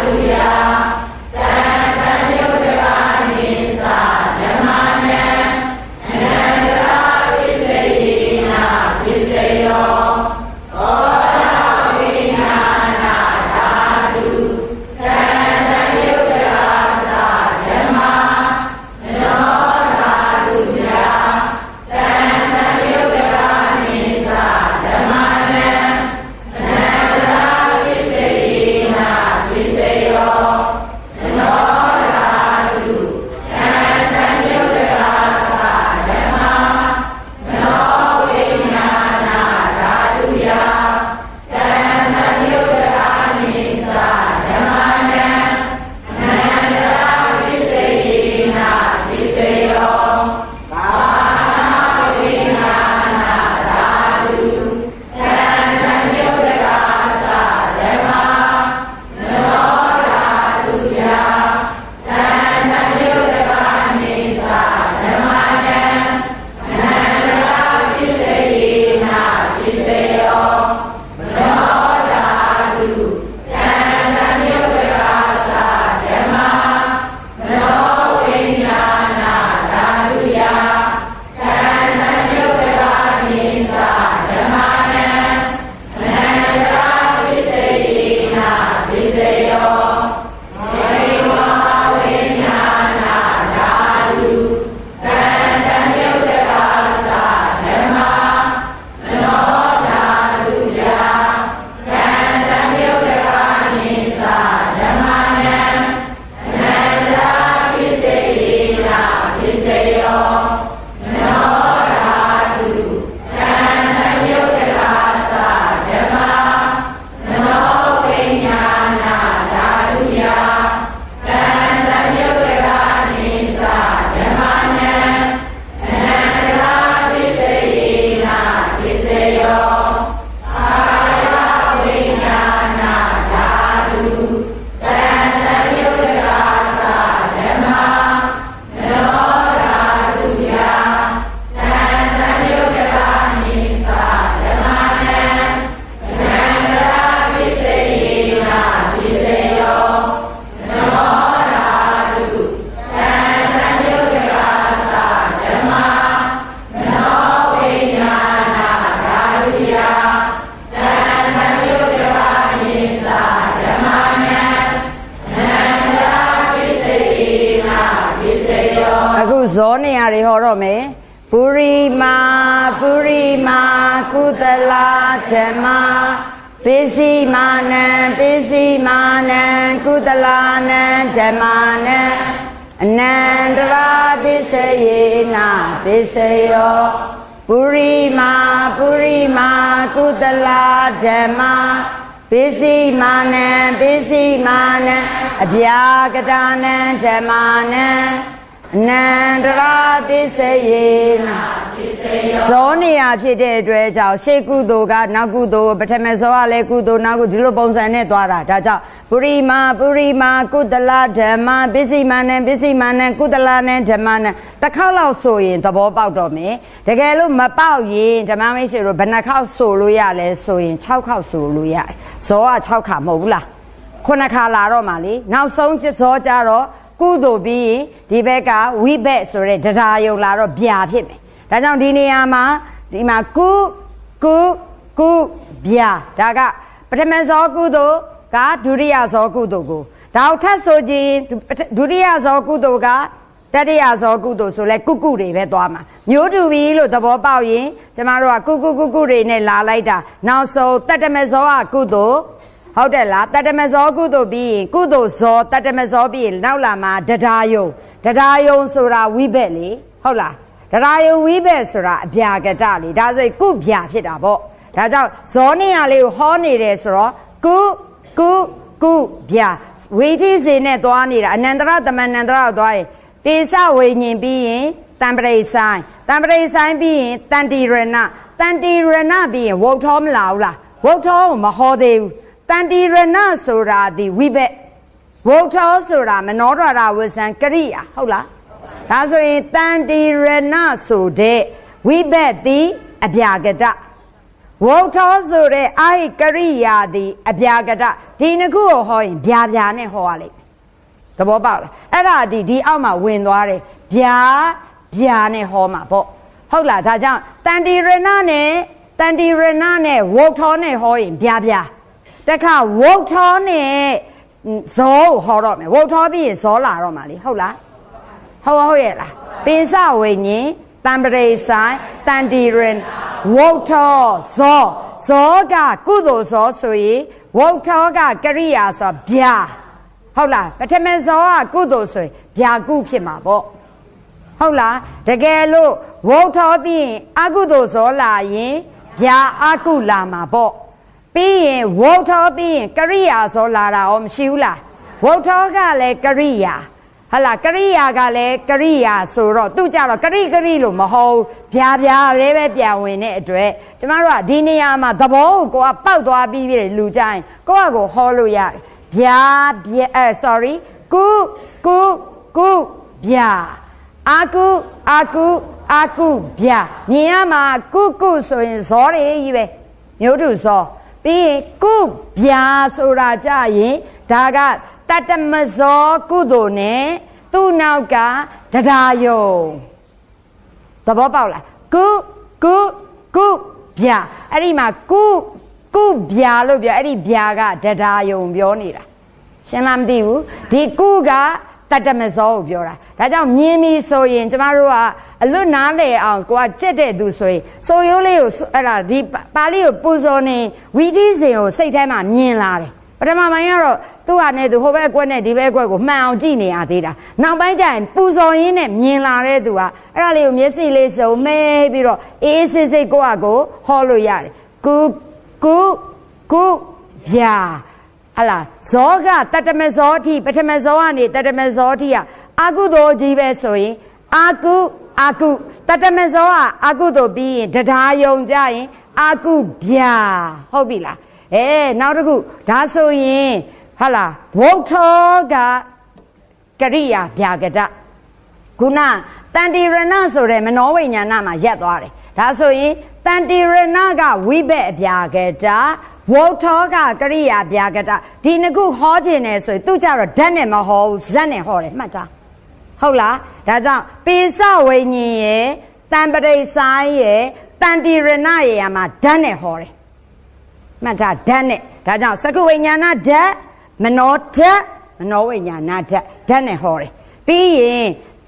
တွေဟောတော့မယ်ပုရိမာပုရိမာကုသလာဓမ္မာပိစီမာနံပိစီမာနံကုသလာနံဓမ္မာနံအနန္တရာပိစယေနာပိစယောပုရိမာပုရိမာကုသလာဓမ္မာပိစီမာနံပိစီမာနံအဗျာကတာနံဓမ္မာနံအနန္တရာပိစယေနာဇောနေရဖြစ်တဲ့အတွက်ကြောင့်ရှေးကုသိုလ်ကနောက်ကုသိုလ်ပထမဇောကလည်းကုသိုလ်နောက်ကုဒီလိုပုံစံနဲ့သွားတာဒါကြောင့်ပုရိမာပုရိမာကုသလဓမ္မပိစိမာနံပိစိမာနံကုသလနံဓမ္မနံတစ်ခေါက်လောက်ဆိုရင်သဘောပေါက်တော့မယ်တကယ်လို့မပေါက်ရင်ဓမ္မမိတ်ဆွေတို့ဘယ်နှခေါက်ဆိုလို့ရလဲဆိုရင်၆ခေါက်ဆိုလို့ရတယ်ဇောက၆ခါမဟုတ်ဘူးလားခုနှစ်ခါလာတော့မှလေနောက်ဆုံးဇောကြတော့ကုသိုလ်ပြီးဒီဘက်ကဝိဘက်ဆိုတဲ့တရားယုံလာတော့ဗျာဖြစ်မယ်ဒါကြောင့်ဒီနေရာမှာဒီမှာကုကုကုဗျာဒါကပထမဇောကုသိုလ်ကဒုတိယဇောကုသိုလ်ကိုဒါထပ်ဆိုခြင်းဒုတိယဇောကုသိုလ်ကတတိယဇောကုသိုလ်ဆိုလဲကုကုတွေပဲသွားမှာမျိုးတူပြီလို့သဘောပေါက်ရင်ကျမတို့ကကုကုကုကုတွေနဲ့လာလိုက်တာနောက်ဆုံးတတ္တမဇောကကုသိုလ်ဟုတ်တယ်လားတတ္တမဇောကုသိုလ်ပြီးရင်ကုသိုလ်ဇောတတ္တမဇောပြီးရင်နောက်လာမှာတရားယုံတရားယုံဆိုတာဝိဘက်လေဟုတ်လားတရားယုံဝိဘက်ဆိုတာအဗျာကတလေဒါဆိုရင်ကုဗျာဖြစ်တာပေါ့ဒါကြောင့်ဇောနေရလေးကိုဟောနေတယ်ဆိုတော့ကုကုကုဗျာဝိသိစေနဲ့သွားနေတာအနန္တရတမန်နန္တရကိုသွားရင်ပိစဝိညာဉ်ပြီးရင်တံပရိဆိုင်တံပရိဆိုင်ပြီးရင်တန်တိရဏတန်တိရဏပြီးရင်ဝုတ်ထောမလာဘူးလားဝုတ်ထောမဟောသေးဘူးတန်တိရဏဆိုတာဒီဝိဘက်ဝုတ်ထောဆိုတာမနောဒရာဝဇံကရိယာဟုတ်လားဒါဆိုရင်တန်တိရဏဆိုတဲ့ဝိဘက်သည်အဗျာကတဝုတ်ထောဆိုတဲ့အာဟိကရိယာသည်အဗျာကတဒီနှစ်ခုကိုဟောရင်ဗျာဗျာနဲ့ဟောရလိမ့်မယ်သဘောပေါက်လားအဲ့ဒါဒီဒီအောက်မှာဝင်သွားတယ်ဗျာဗျာနဲ့ဟောမှာပေါ့ဟုတ်လားဒါကြောင့်တန်တိရဏနဲ့တန်တိရဏနဲ့ဝုတ်ထောနဲ့ဟောရင်ဗျာဗျာတခါဝုတ်ထောနဲ့ဇောကိုဟောတော့မယ်ဝုတ်ထောပြီးရင်ဇောလာတော့မှာလေဟုတ်လားဟုတ်ဟုတ်ရဲ့လားပိစဝိညာဉ်တံပရိဆိုင်တန်တိရဏဝုတ်ထောဇောဇောကကုသိုလ်ဇောဆိုရင်ဝုတ်ထောကကရိယာဆိုဗျာဟုတ်လားပထမဇောကကုသိုလ်ဆိုရင်ဗျာကုဖြစ်မှာပေါ့ဟုတ်လားတကယ်လို့ဝုတ်ထောပြီးရင်အကုသိုလ်ဇောလာရင်ဗျာအကုလာမှာပေါ့ပြီးရင်ဝုတ်ထောပြီးရင်ကရိယာဇောလာတာရောမရှိဘူးလားဝုတ်ထောကလည်းကရိယာဟလာကရိယာကလည်းကရိယာဆိုတော့သူကြတော့ကရိကရိလို့မဟုတ်ဗျာဗျာလေးပဲပြန်ဝင်တဲ့အတွက်ကျမတို့ကဒီနေရာမှာသဘောကိုကိုကပောက်သွားပြီးပြီလူကြရင်ကိုကကိုဟောလို့ရတယ်ဗျာဗျာအဲ sorry ကုကုကုဗျာအာကုအာကုအာကုဗျာမြင်ရမှာကုကုဆိုရင်ဇောတွေကြီးပဲမျိုးတူဇောပြီးရင်ကုဗျာဆိုတာကြရင်ဒါကတတ္တမဇောကုသိုလ်နဲ့သူ့နောက်ကတရားယုံသဘောပေါက်လားကုကုကုဗျာအဲ့ဒီမှာကုကုဗျာလို့ပြောအဲ့ဒီဗျာကတရားယုံပြောနေတာရှင်းလားမသိဘူးဒီကုကတတ္တမဇောကိုပြောတာဒါကြောင့်မြင်ပြီဆိုရင်ကျမတို့ကအလွတ်နားလေအောင်ကိုကကြက်တဲ့သူဆိုရင်စိုးရိုးလေးကိုအဲ့ဒါဒီပါဠိကိုပူဇော်နေဝိသိစဉ်ကိုစိတ်ထဲမှာမြင်လာတယ်ပထမပိုင်းကတော့သူ့ဟာနဲ့သူဟိုဘက်အကွက်နဲ့ဒီဘက်အကွက်ကိုမှန်အောင်ကြည့်နေရသေးတာနောက်ပိုင်းကျရင်ပူဇော်ရင်းနဲ့မြင်လာတဲ့သူကအဲ့ဒါလေးကိုမျက်စိလေးစုံမဲပြီးတော့အေးအေးဆေးဆေးကိုယ့်အကိုဟောလို့ရတယ်ကုကုကုဗျာဟလာဇောကတတ္တမဇောတိပထမဇောကနေတတ္တမဇောတိကအကုသိုလ်ကြီးပဲဆိုရင်အာကုအာကုတတ္တမဇောကအကုသိုလ်ပြီးရင်တရားယုံကြရင်အာကုဗျာဟုတ်ပြီလားအဲနောက်တစ်ခုဒါဆိုရင်ဟာလာဝုတ်ထောကကရိယာဗျာကတခုနတန်တိရဏဆိုတဲ့မနောဝိညာဏမှာရက်သွားတယ်ဒါဆိုရင်တန်တိရဏကဝိဘက်ဗျာကတဝုတ်ထောကကရိယာဗျာကတဒီနှစ်ခုဟောခြင်းတယ်ဆိုရင်သူကြတော့ဓာတ်နဲ့မဟောဘူးဇက်နဲ့ဟောတယ်မှတ်တာဟုတ်လားဒါကြောင့်ပိစဝိညာဉ်ရဲ့တံပရိဆိုင်ရဲ့တန်တိရဏရဲ့မှာဓာတ်နဲ့ဟောတယ်မှတ်တာဓာတ်နဲ့ဒါကြောင့်စကုဝိညာဏဓာတ်မနောဓာတ်မနောဝိညာဏဓာတ်ဓာတ်နဲ့ဟောတယ်ပြီးရင်တ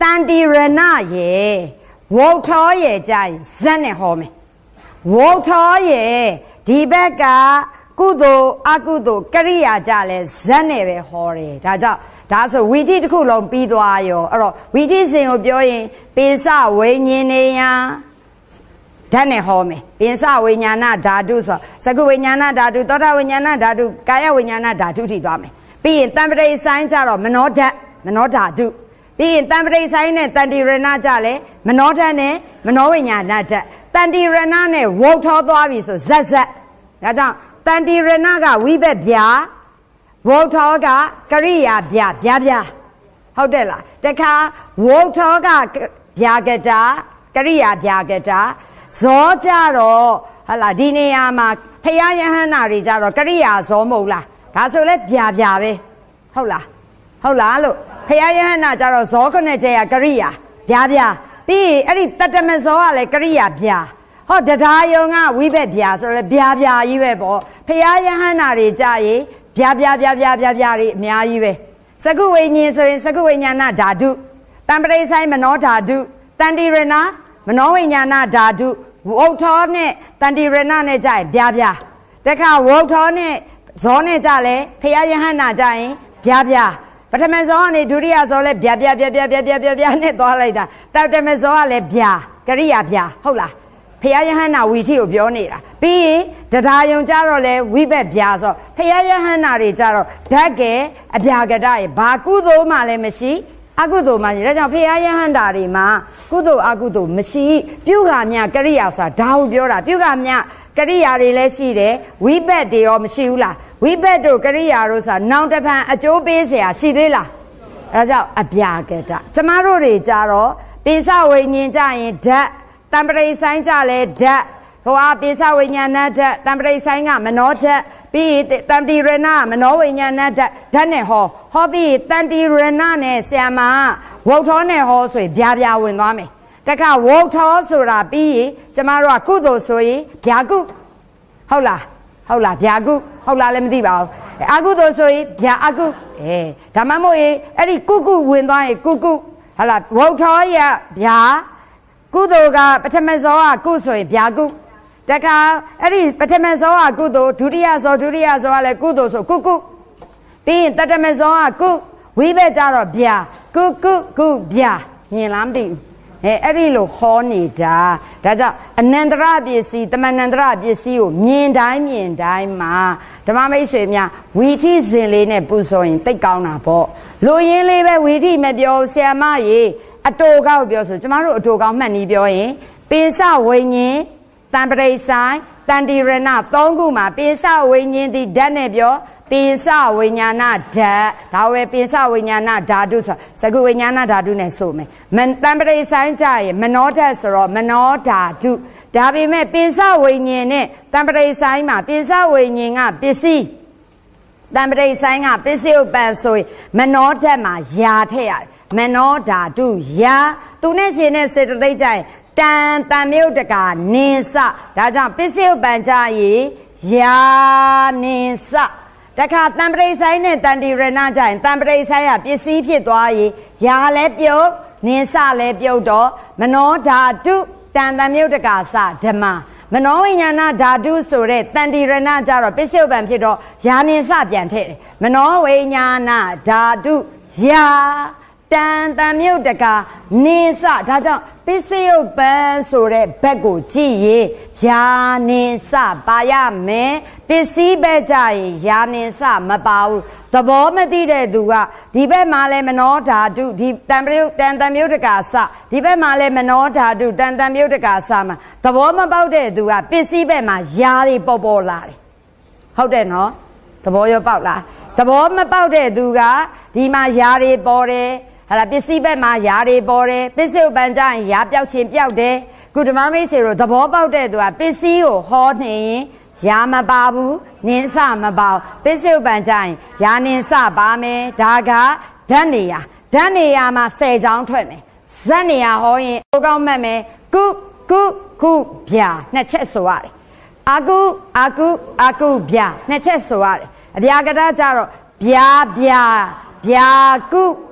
တန်တိရဏရဲ့ဝုထောရဲ့ကြရင်ဇက်နဲ့ဟောမယ်ဝုထောရဲ့ဒီဘက်ကကုသိုလ်အကုသိုလ်ကရိယာကြလဲဇက်နဲ့ပဲဟောတယ်ဒါကြောင့်ဒါဆိုဝီတိတစ်ခုလုံးပြီးသွားရောအဲ့တော့ဝီတိစဉ်ကိုပြောရင်ပိစဝိညာဉ်နေယဓာတ်နဲ့ဟောမယ်ပိစဝိညာဏဓာတုဆိုစကုဝိညာဏဓာတုသောတာဝိညာဏဓာတုကာယဝိညာဏဓာတုထိသွားမယ်ပြီးရင်တံပတိဆိုင်ကြတော့မနောဓာတ်မနောဓာတုပြီးရင်တံပတိဆိုင်နဲ့တန်တိရဏကြလဲမနောဓာတ်နဲ့မနောဝိညာဏဓာတ်တန်တိရဏနဲ့ဝုတ်ထောသွားပြီဆိုဇက်ဇက်ဒါကြောင့်တန်တိရဏကဝိဘက်ဗျာဝုတ်ထောကကရိယာဗျာဗျာဗျာဟုတ်တယ်လားတခါဝုတ်ထောကဗျာကတာကရိယာဗျာကတာဇောကြတော့ဟလာဒီနေရာမှာဖယားယဟန္တာတွေကြတော့ကရိယာဇောမဟုတ်လားဒါဆိုလဲဗျာဗျာပဲဟုတ်လားဟုတ်လားလို့ဖယားယဟန္တာကြတော့ဇောခုနှစ်ကျဲကရိယာဗျာဗျာပြီးအဲ့ဒီတတမဇောကလည်းကရိယာဗျာဟောတရားယုံကဝိဘက်ဗျာဆိုတော့ဗျာဗျာကြီးပဲပေါ့ဖယားယဟန္တာတွေကြရင်ဗျာဗျာဗျာဗျာဗျာဗျာတွေအများကြီးပဲစကုဝိညာဉ်ဆိုရင်စကုဝိညာဏဓာတုတံပရိဆိုင်မနောဓာတုတန်တိရဏမနောဝိညာဏဓာတုဝုတ်ထောနဲ့တန်တိရဏနဲ့ကြရင်ဗျာဗျာတခါဝုတ်ထောနဲ့ဇောနဲ့ကြလဲဖယားယဟန္တာကြရင်ဗျာဗျာပထမဇောကနေဒုတိယဇောလဲဗျာဗျာဗျာဗျာဗျာဗျာဗျာဗျာနဲ့သွားလိုက်တာတတမဇောကလည်းဗျာကရိယာဗျာဟုတ်လားဖယားယဟန္တာဝီထိကိုပြောနေတာပြီးရင်တရားယုံကြတော့လဲဝိဘက်ဗျာဆိုဖယားယဟန္တာတွေကြတော့ဓာတ်ကဲအဗျာကတရေဘာကုသိုလ်မှလည်းမရှိအကုသိုလ်မှရှိဒါကြောင့်ဖယားယဟန္တာတွေမှာကုသိုလ်အကုသိုလ်မရှိပြုခါမြကရိယာဆိုတာဒါကိုပြောတာပြုခါမြကရိယာတွေလည်းရှိတယ်ဝိဘက်တွေရောမရှိဘူးလားဝိဘက်တို့ကရိယာတို့ဆိုတာနောင်တဖန်အကျိုးပေးเสียရှိသေးလားအဲဒါကြောင့်အဗျာကတကျမတို့တွေကြတော့ပိစဝိညာဉ်ကြရင်ဓာတ်တံပရိဆိုင်ကြလဲဓာတ်ဟိုအားပိစဝိညာဏဓာတ်တံပရိဆိုင်ကမနောဓာတ်ပြီးတန်တိရဏမနောဝိညာဏဓာတ်ဓာတ်နဲ့ဟောဟောပြီးတန်တိရဏနဲ့ဆရာမဝုတ်ထောနဲ့ဟောဆိုရင်ဗျာဗျာဝင်သွားမယ်တခါဝုတ်ထောဆိုတာပြီးရင်ကျမတို့ကကုသိုလ်ဆိုရင်ဗျာကုဟုတ်လားဟုတ်လားဗျာကုဟုတ်လားလည်းမသိပါဘူးအကုသိုလ်ဆိုရင်ဗျာအကုအဲဒါမှမဟုတ်ရင်အဲ့ဒီကုကုဝင်သွားရင်ကုကုဟုတ်လားဝုတ်ထောရဗျာကုသိုလ်ကပထမဇောကကုဆိုရင်ဗျာကုတခါအဲ့ဒီပထမဇောကကုသိုလ်ဒုတိယဇောဒုတိယဇောကလည်းကုသိုလ်ဆိုကုကုပြီးရင်တတမဇောကကုဝိဘက်ကြတော့ဗျာကုကုကုဗျာမြင်လားမသိဘူးအဲအဲ့ဒီလိုဟောနေတာဒါကြောင့်အနန္တရပစ္စည်းတမန်န္တရပစ္စည်းကိုမြင်တိုင်းမြင်တိုင်းမှာဓမ္မမိတ်ဆွေများဝီထိစဉ်လေးနဲ့ပူဇော်ရင်တိတ်ကောင်းတာပေါ့လူရင်းလေးပဲဝီထိမပြောဆရာမရေအတူကောက်ပြောဆိုကျမတို့အတူကောက်မှတ်နီးပြောရင်ပိစဝိညာဉ်တံပရိဆိုင်တန်တိရဏသုံးခုမှာပိစဝိညာဉ်ဒီဓာတ်နဲ့ပြောပိစဝိညာဏဓာတ်ဒါဝဲပိစဝိညာဏဓာတုဆိုစကုဝိညာဏဓာတုနဲ့ဆိုမယ်မတံပရိဆိုင်ကြရင်မနောဓာတ်ဆိုတော့မနောဓာတုဒါပေမဲ့ပိစဝိညာဉ်နဲ့တံပရိဆိုင်မှာပိစဝိညာဉ်ကပစ္စည်းတံပရိဆိုင်ကပစ္စည်းဥပ္ပန်ဆိုရင်မနောဓာတ်မှာယာထည့်ရတယ်မနောဓာတုယာသူနဲ့ရှင်နဲ့စေတသိက်ကြရင်တန်တန်မြုပ်တကာနင်းစဒါကြောင့်ပစ္စည်းဥပ္ပန်ကြရင်ယာနင်းစတခါတံပရိဆိုင်နဲ့တန်တိရဏကြရင်တံပရိဆိုင်ကပစ္စည်းဖြစ်သွားရင်ယာလည်းပြုတ်နင်းစလည်းပြုတ်တော့မနောဓာတုတန်တန်မြုပ်တကာစဓမ္မမနောဝိညာဏဓာတုဆိုတဲ့တန်တိရဏကြတော့ပစ္စည်းဥပ္ပန်ဖြစ်တော့ယာနင်းစပြန်ထည့်တယ်မနောဝိညာဏဓာတုယာတန်တန်မြုပ်တကာနေစဒါကြောင့်ပစ္စယုပ္ပန်ဆိုတဲ့ဘက်ကိုကြည့်ရင်ယာနေစပါရမယ်ပစ္စည်းဘက်ကြရင်ယာနေစမပါဘူးသဘောမသိတဲ့သူကဒီဘက်မှာလဲမနောဓာတုဒီတန်မြုပ်တန်တန်မြုပ်တကာစဒီဘက်မှာလဲမနောဓာတုတန်တန်မြုပ်တကာစမှာသဘောမပေါက်တဲ့သူကပစ္စည်းဘက်မှာယာတွေပေါ်ပေါ်လာတယ်ဟုတ်တယ်နော်သဘောရောပေါက်လားသဘောမပေါက်တဲ့သူကဒီမှာယာတွေပေါ်တယ်ဟာလာပစ္စည်းဘက်မှာယာတွေပေါ်တယ်ပစ္စည်းဥပ္ပန်ကြရင်ယာပြောက်ချင်းပြောက်တယ်ကုဓမ္မမိတ်ဆွေတို့သဘောပေါက်တဲ့သူကပစ္စည်းကိုဟောနေရင်ယာမပါဘူးနင်းစမပါဘူးပစ္စည်းဥပ္ပန်ကြရင်ယာနင်းစပါမယ်ဒါကဓာတ်နေရဓာတ်နေရမှာဆယ်ချောင်းထွက်မယ်ဇတ်နေရဟောရင်ဟိုကောင်းမှတ်မယ်ကုကုကုဗျာနှစ်ချက်ဆိုရတယ်အာကုအာကုအာကုဗျာနှစ်ချက်ဆိုရတယ်အဗျာကရကြတော့ဗျာဗျာဗျာကု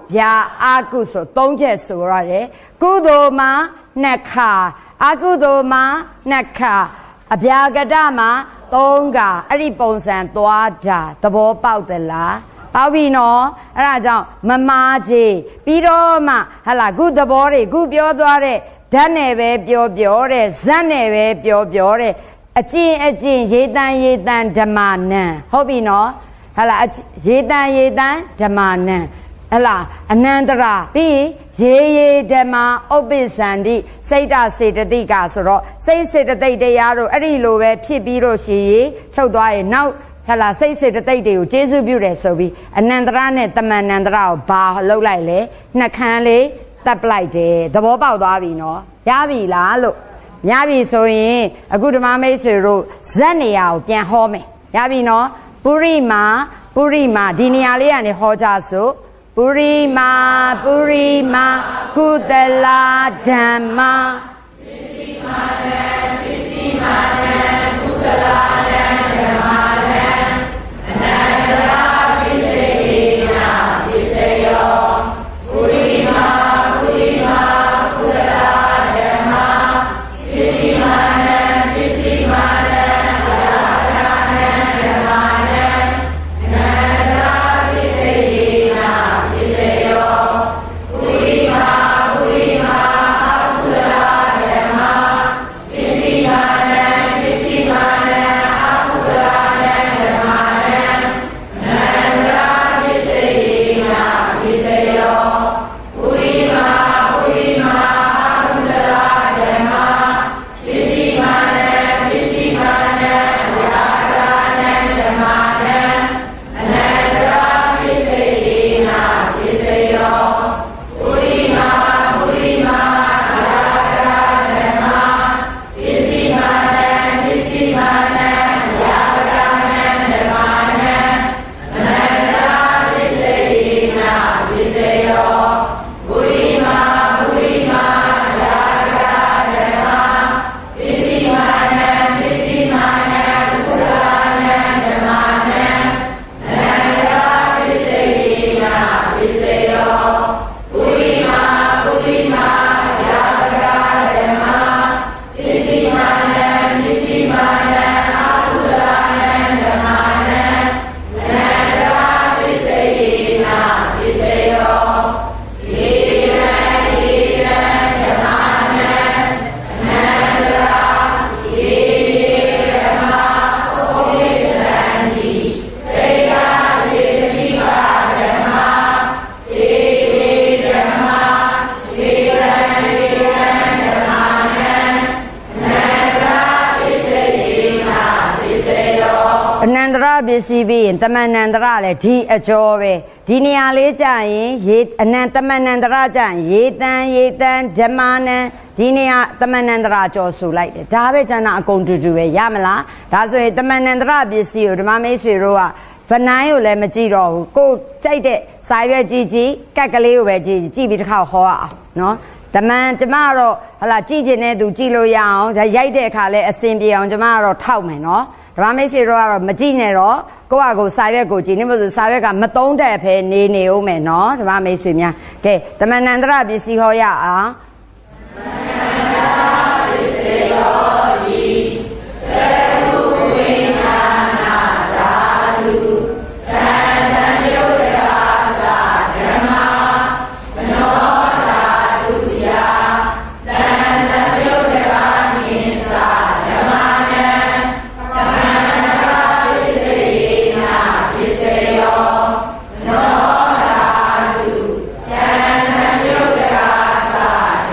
ဗျာအာကုဆိုသုံးချက်ဆိုရတယ်ကုသိုလ်မှာနှစ်ခါအကုသိုလ်မှာနှစ်ခါအဗျာကတမှာသုံးခါအဲ့ဒီပုံစံသွားတာသဘောပေါက်သလားပေါက်ပြီနော်အဲ့ဒါကြောင့်မမာကြီးပြီးတော့မှဟလာခုသဘောတွေခုပြောသွားတဲ့ဓာတ်နဲ့ပဲပြောပြောတဲ့ဇက်နဲ့ပဲပြောပြောတဲ့အကျင့်အကျင့်ရေတန်ရေတန်ဓမ္မနံဟုတ်ပြီနော်ဟလာရေတန်ရေတန်ဓမ္မနံဟလာအနန္တရာပြီးရေရေဓမ္မဥပ္ပစ္စန္တိစိတ်တစေတသိကဆိုတော့စိတ်စေတသိက်တရားတို့အဲ့ဒီလိုပဲဖြစ်ပြီးလို့ရှိရင်ချုပ်သွားရင်နောက်ဟလာစိတ်စေတသိက်တွေကိုကျေစုပြုတယ်ဆိုပြီးအနန္တရနဲ့တမန်နန္တရကိုဘာလှုပ်လိုက်လဲနှခမ်းလေးတပ်ပလိုက်တယ်သဘောပေါက်သွားပြီနော်ရပြီလားလို့ရပြီဆိုရင်အခုဓမ္မမိတ်ဆွေတို့ဇက်နေရာကိုပြန်ဟောမယ်ရပြီနော်ပုရိမာပုရိမာဒီနေရာလေးကနေဟောကြစို့ပုရိမာပုရိမာကုသလာဓမ္မာပစ္စည်းမာနံပစ္စည်းမာနံကုသလာဓမ္မာနံအနန္တရာပစ္စေယပစ္စယောပုရိမာပုရိမာကုသလာဓမ္မာပစ္စည်းမာနံပစ္စည်းမာနံကုသလာဓမ္မာနံအနန္တရာပစ္စေယပစ္စယောပုရိမာပုရိမာကုသလာဓမ္မာပစ္စည်းမာနံပစ္စည်းမာနံကုသလာဓမ္မာနံအနန္တရာပစ္စေယပစ္စယောပုရိမာပုရိမာကုသလာဓမ္မာပစ္စည်းမာနံပစ္စည်းမာနံကုသလာဓမ္မာနံအနန္တရာပစ္စေယပစ္စယောပုရိမာပုရိမာကုသလာဓမ္မာပစ္စည်းမာနံပစ္စည်းမာနံကုသလာဓမ္မာနံအနန္တရာပစ္စေယပစ္စယောပုရိမာပုရိမာကုသလာဓမ္မာပစ္စည်းမာနံပစ္စည်းမာနံကုသလာဓမ္မာနံအနန္တရာပစ္စေယပစ္စယောပုရိမာပုရိမာကုသလာဓမ္မာပစ္စည်းမာနံပစ္စည်းမာနံကုသလာဓမ္မာနံအနန္တရာပစ္စေယပစ္စယောယေရန်ယေရန်ဓမ္မာနံအနန္တရာယေယေဓမ္မာဥပ္ပစ္စန္တိစေတစေတသိကဓမ္မာယေယေဓမ္မာယေရန်ယေရန်ဓမ္မာနံအနန္တရာပစ္စေယပစ္စယောအနန္တရာပစ္စည်းပြီးရင်တမန်နန္တရလည်းဒီအကျော်ပဲဒီနေရာလေးကြရင်ရေအနန္တမန်နန္တရကြရင်ရေတန်ရေတန်ဓမ္မာနံဒီနေရာတမန်နန္တရကျော်ဆိုလိုက်တယ်ဒါပဲကျန်တာအကုန်တူတူပဲရမလားဒါဆိုရင်တမန်နန္တရပစ္စည်းကိုဓမ္မမိတ်ဆွေတို့ကဗနိုင်းကိုလည်းမကြည့်တော့ဘူးကိုကြိုက်တဲ့စာရွက်ကြည့်ကြည့်ကက်ကလေးကိုပဲကြည့်ကြည့်ပြီးတစ်ခါဟောရအောင်နော်တမန်ကျမတော့ဟလာကြည့်ချင်တဲ့သူကြည့်လို့ရအောင်ဒါရိုက်တဲ့အခါလဲအစင်ပြေအောင်ကျမကတော့ထောက်မယ်နော်ဓမ္မမိတ်ဆွေတို့ကတော့မကြည့်နဲ့တော့ကိုယ့်အကိုစာရွက်ကိုကြည့်နေမလို့စာရွက်ကမသုံးတဲ့ဖဲနေနေဦးမယ်နော်ဓမ္မမိတ်ဆွေများကဲတမန်နန္တရပစ္စည်းဟောရအောင်တမန်နန္တရပစ္စည်းဟောဤသေကုဝိညာဏဓာတုတန်တန်ယုတ်ရာသာဓမ္မာမနောဓာတုယတန်တန်ယုတ်ရာနိသာဓမ္မာနံတမန်နန္တရပစ္စည်းပစ္စယောမနောဓာတုတန်တန်ယုတ်ရာသာဓ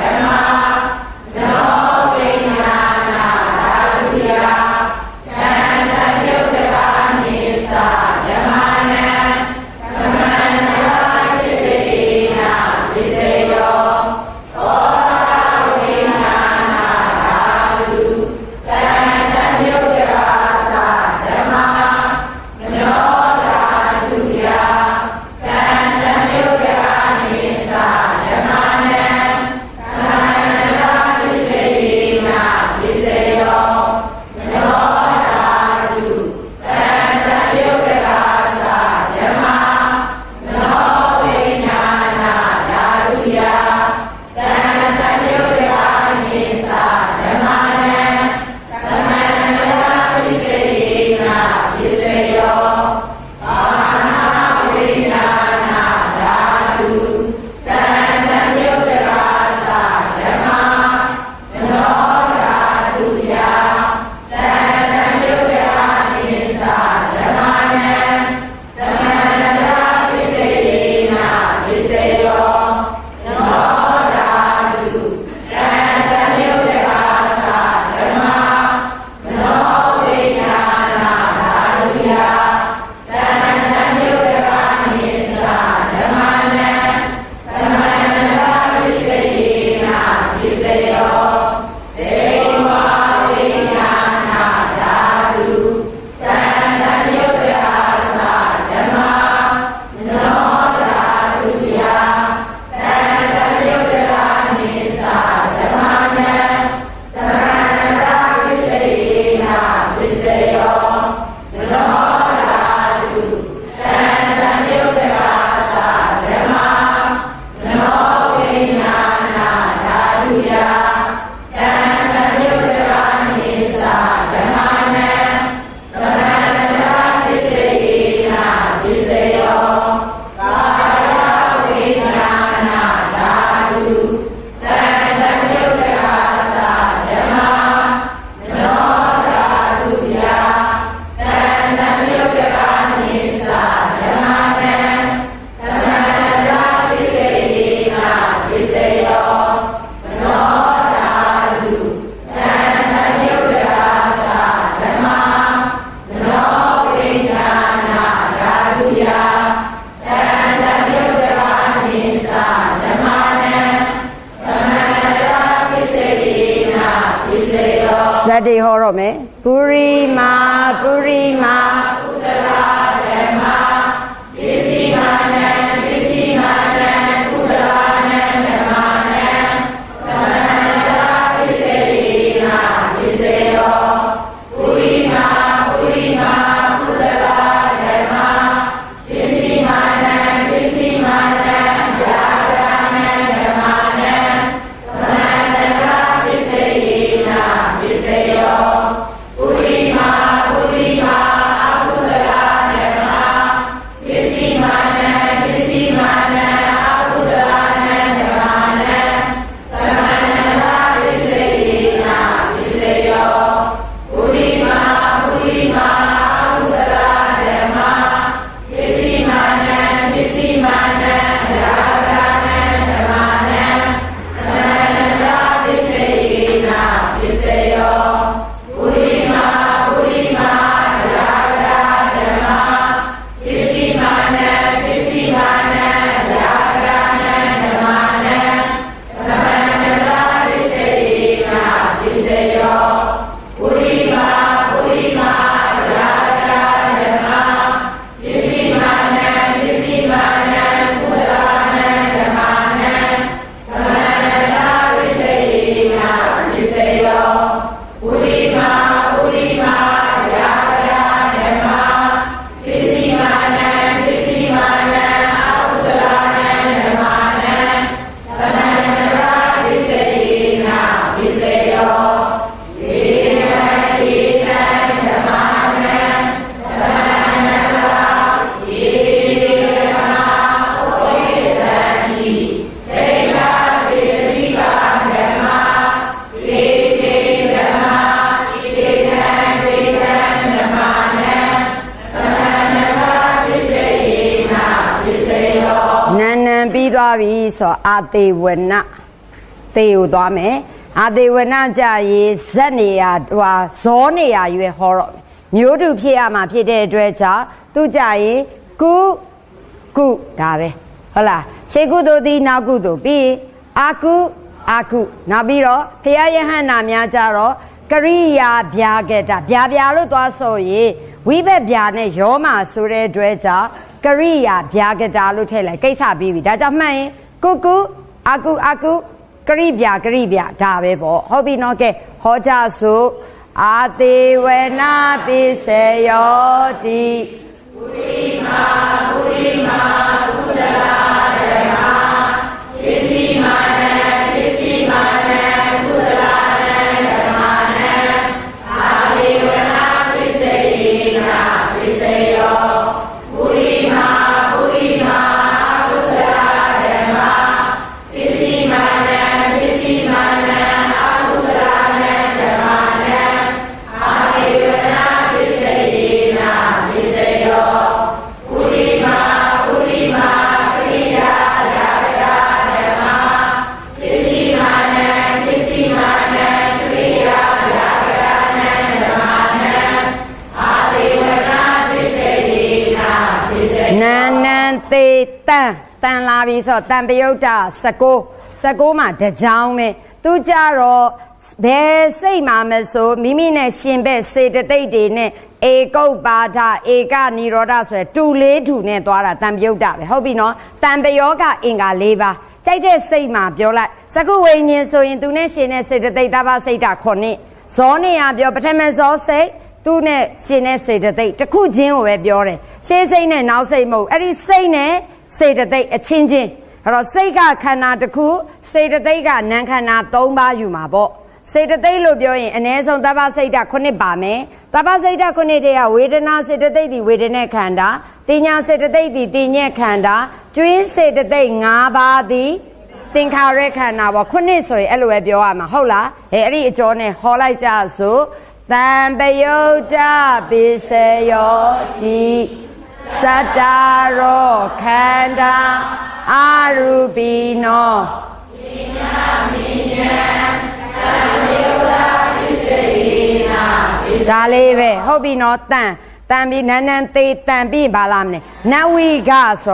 ဇတ်တွေဟောတော့မယ်ပုရိမာပုရိမာဥဒရာဓမ္မပစ္စည်းမာနံပစ္စည်းမာနံဥဒရာနံဓမ္မနံသမန္တရာပစ္စယေနာပစ္စယောပုရိမာပုရိမာဥဒရာဓမ္မပစ္စည်းမာနံပစ္စည်းမာနံယာဂာနံဓမ္မနံသမန္တရာပစ္စယေနာပစ္စယောပုရိမာပုရိမာအကုသလာဓမ္မပစ္စည်းမာနံပစ္စည်းမာနံအကုသလာနံဓမ္မနံသမန္တရာပစ္စယေနာပစ္စယောပုရိမာပုရိမာအကုသလာဓမ္မပစ္စည်းမာနံပစ္စည်းမာနံယာဂာနံဓမ္မနံသမန္တရာပစ္စယေနာပစ္စယောပုရိမာပုရိမာယာဂာဓမ္မပစ္စည်းမာနံပစ္စည်းမာနံယာဂာနံဓမ္မနံသမန္တရာပစ္စယေနာပစ္စယောပုရိမာပုရိမာယာဂာဓမ္မပစ္စည်းမာနံပစ္စည်းမာနံကုသလာနံဓမ္မနံသမန္တရာပစ္စယေနာပစ္စယောပုရိမာပုရိမာယာဂာဓမ္မပစ္စည်းမာနံပစ္စည်းမာနံအကုသလာနံဓမ္မနံသမန္တရာပစ္စယေနာပစ္စယောယေနယေနဓမ္မနံသမန္တရာယေဓမ္မဩဝိဇ္ဇာတိစေနာစေတတိကဓမ္မဒေတေဓမ္မဒေတံဒေတံဓမ္မနံသမန္တရာပစ္စယေနာပစ္စယောနန္နံပြီးသွားပြီဆိုအာတေဝနတေကိုသွားမယ်အာတေဝနကြရေးဇက်နေရဟွာဇောနေရရွယ်ဟောတော့မယ်မျိုးတူဖြစ်ရမှာဖြစ်တဲ့အတွက်ကြောင့်သူကြရေးကုကုဒါပဲဟုတ်လားရှေကုသိုလ်ဒီနောက်ကုသိုလ်ပြီးအာကုအာကုနောက်ပြီးတော့ဖရာယဟန္တာများကြတော့ကရိယာဗျာကတဗျာဗျာလို့သွားဆိုရင်ဝိဘက်ဗျာနဲ့ရောမှာဆိုတဲ့အတွက်ကြောင့်ကရိယာဗျာကတာလို့ထည့်လိုက်ကိစ္စပြီးပြီဒါကြောင့်မှတ်ရင်ကုကုအာကုအာကုကရိဗျာကရိဗျာဒါပဲပေါ့ဟုတ်ပြီနော်ကဲဟောကြစို့အာတေဝနာပိစေယောတိပုရိမာပုရိမာကုသလာဓမ္မပစ္စည်းမာနံပစ္စည်းမာနံကုသလာနံဓမ္မနံအာတေဝနာပိစေနာပိစေယောပုရိမာပုရိမာကုသလာဓမ္မပစ္စည်းမာနံပစ္စည်းမာနံအကုသလာနံဓမ္မနံအာတေဝနာပိစေနာပိစေယောပုရိမာပုရိမာကရိယာယာဂာဓမ္မပစ္စည်းမာနံပစ္စည်းမာနံကရိယာယာဂာနံဓမ္မနံအာတေဝနာပိစေနာပိစေနန္နံတေတံတန်လာပြီဆိုတံပယုတ်တာ၁၉ ၁၉မှာတကြောင်ပဲသူကြတော့ဘယ်စိတ်မှာမဆိုမိမိနဲ့ရှင်ဘက်စေတသိက်တွေနဲ့ဧကုပ္ပါဒဧကနိရောဓဆိုရယ်တူလေးတူနဲ့သွားတာတံပယုတ်တာပဲဟုတ်ပြီနော်တံပယောကအင်္ဂါ၄ပါးကြိုက်တဲ့စိတ်မှာပြောလိုက်စကုဝိညာဉ်ဆိုရင်သူနဲ့ရှင်တဲ့စေတသိက်သဘာစိတ်တာခုနှစ်ဇောနေရပြောပထမဇောစိတ်သူနဲ့ရှင်တဲ့စေတသိက်တစ်ခုချင်းကိုပဲပြောတယ်ရှေးစိတ်နဲ့နောက်စိတ်မဟုတ်အဲ့ဒီစိတ်နဲ့စေတသိက်အချင်းချင်းအဲ့တော့စိတ်ကခန္ဓာတစ်ခုစေတသိက်ကနာမ်ခန္ဓာ၃ပါးယူမှာပေါ့စေတသိက်လို့ပြောရင်အ ਨੇ ဆုံးသဗ္ဗစိတ်ဓာတ်ခုနှစ်ပါမယ်သဗ္ဗစိတ်ဓာတ်ခုနှစ်တည်းကဝေဒနာစေတသိက်ဒီဝေဒနာခန္ဓာတင်ညာစေတသိက်ဒီတင်ညက်ခန္ဓာကျွင်းစေတသိက်၅ပါးသည်သင်္ခါရခန္ဓာပေါ့ခုနှစ်ဆိုရင်အဲ့လိုပဲပြောရမှာဟုတ်လားအဲအဲ့ဒီအကျော်နဲ့ဟောလိုက်ကြစို့တံပယုတ်တပိစေယောတိစတ္တာရောခန္ဓာအာရူပိနောပညာမိညာတံပယုတ်တပိစေနာဒါလေးပဲဟုတ်ပြီနော်တန်တန်ပြီးနန်းနန်းသေးတန်ပြီးပါလားမလဲနဝိကဆို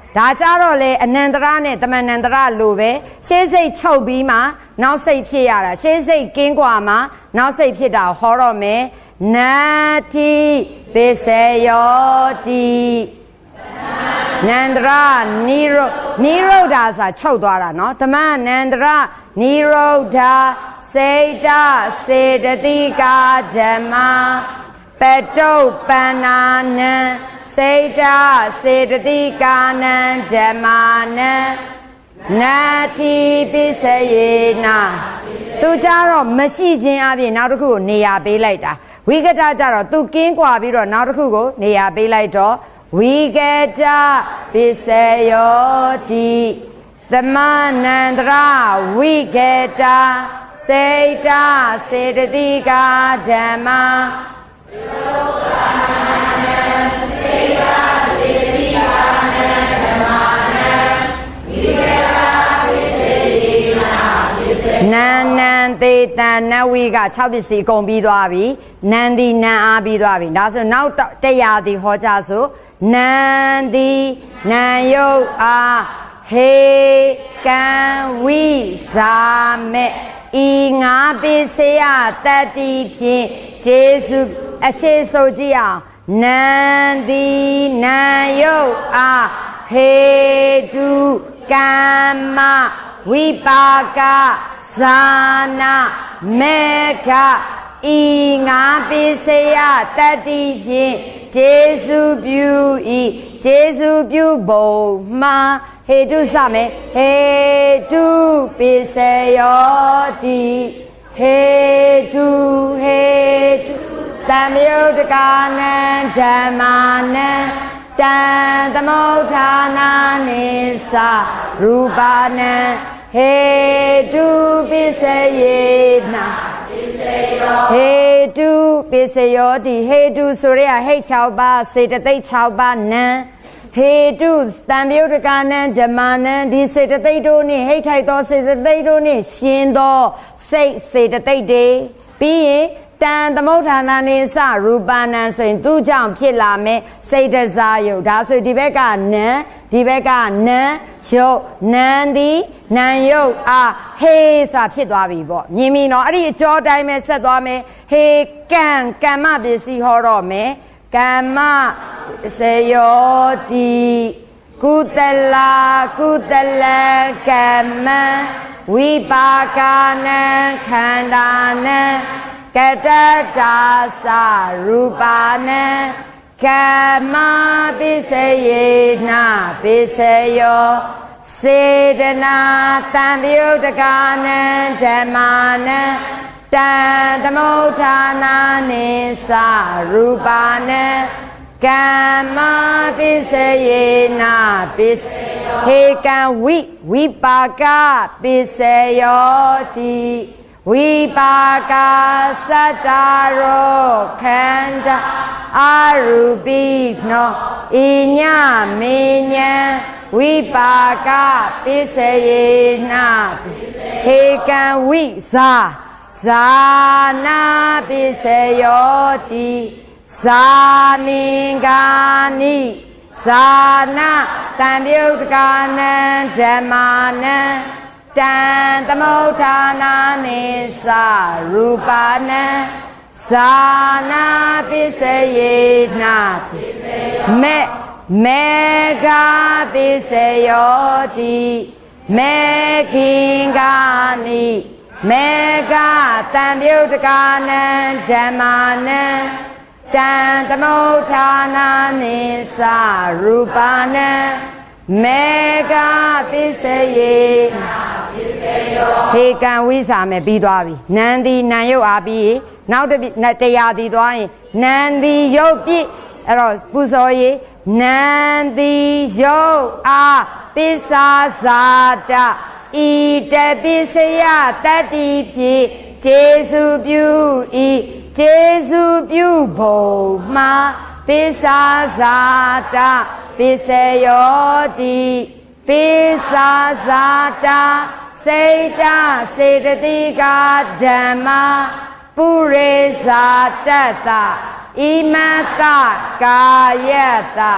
ဒါကြတော့လေအနန္တရနဲ့တမန်နန္တရလိုပဲရှေးစိတ်ချုပ်ပြီးမှနောက်စိတ်ဖြစ်ရတာရှေးစိတ်ကင်းကွာမှနောက်စိတ်ဖြစ်တာဟောတော့မယ်နာတိပိစေယောတိနန္တရနိရောနိရောဓာဆိုချုပ်သွားတာနော်တမန်နန္တရနိရောဓာစေတစေတတိကာဓမ္မပတုပ္ပန္နာနံစေတစေတတိကာနံဓမ္မာနံနာတိပိစယေနာသူကြတော့မရှိခြင်းအပြင်နောက်တစ်ခုကိုနေရာပေးလိုက်တာဝိကတကြတော့သူကင်းကွာပြီးတော့နောက်တစ်ခုကိုနေရာပေးလိုက်တော့ဝိကတပိစယောတိသမနန္တရဝိကတစေတစေတတိကာဓမ္မာနန္နံသေတံနဝိက၆ပစ္စည်းကုန်ပြီးသွားပြီနန္ဒီနံအားပြီးသွားပြီဒါဆိုနောက်တရားဒီဟောကြားဆိုနန္ဒီနံယုတ်အားဟေကံဝိဇာမေဤငါပိစေယတတ္တိဖြင့်ကျေစုအရှိဆိုကြည့်အောင်နန္ဒီနံယုတ်အားဟေတုကမ္မဝိပါကဇာနာမေခဤငါပိစေယတတ္တိဖြင့်ကျေစုပြုဤကျေစုပြုဘုံမှာဟေတုစမေဟေတုပိစေယောတိဟေတုဟေတုတံမြုတကာနံဓမ္မာနံတံသမုဋ္ဌာနာနိသရူပါနံဟေတုပိစေယေနာဟေတုပိစေယောတိဟေတုဆိုရဟိတ်၆ပါးစေတသိက်၆ပါးနံဟေတုတံပြုတ်တကာနံဓမ္မာနံဒီစေတသိက်တို့နှင့်ဟိတ်ထိုက်သောစေတသိက်တို့နှင့်ရှင်သောစိတ်စေတသိက်တွေပြီးရင်တံသမုဋ္ဌာနာနိသရူပနံဆိုရင်သူ့ကြောင့်ဖြစ်လာမဲ့စိတ်တစားယုတ်ဒါဆိုဒီဘက်ကနံဒီဘက်ကနံယုတ်နံဒီနံယုတ်အာဟေဆိုတာဖြစ်သွားပြီပေါ့မြင်ပြီနော်အဲ့ဒီအကျော်တိုင်းပဲဆက်သွားမယ်ဟေကံကမ္မပစ္စည်းဟောတော့မယ်ကမ္မစေယောတိကုတလကုတလကမ္မဝိပါကနံခန္ဓာနံကတတာသရူပါနံကမ္မပိစေယေနာပိစေယောစေတနာတံပြုတ်တကာနံဓမ္မာနံတံသမုဋ္ဌာနာနိသရူပါနံကမ္မပိစေယေနာပိစေဟေကံဝိဝိပါကပိစေယောတိဝိပါကသတ္တရောခန္ဓာအာရူပိနောဣညမေညံဝိပါကပိစေယေနာဟေကံဝိဇာဇာနာပိစေယောတိဇာနိဂာနိဇာနာတံပြုတ်တကာနံဓမ္မာနံတံသမုဋ္ဌာနာနိသရူပါနံဇာနာပိစေယေနာမေမေဃပိစေယောတိမေခင်္ဂာနိမေဃတံပြုတ်တကာနံဓမ္မာနံတံသမုဋ္ဌာနာနိသရူပါနံမေဃပိစေယေဟေကံဝိစာမယ်ပြီးသွားပြီနန္ဒီနံယုတ်အားပြီးနောက်တရားဒီသွားရင်နန္ဒီယုတ်ပြည့်အဲ့တော့ပူဇော်ရေးနန္ဒီယုတ်အားပိစာဇာတဤတပိစယတတ္တိဖြင့်ကျေစုပြုဤကျေစုပြုဘုံမှာပိစာဇာတပိစေယောတိပိစာဇာတစေတစေတတိကာဓမ္မာပုရိဇာတတ္တဣမတကာယတ္တပိ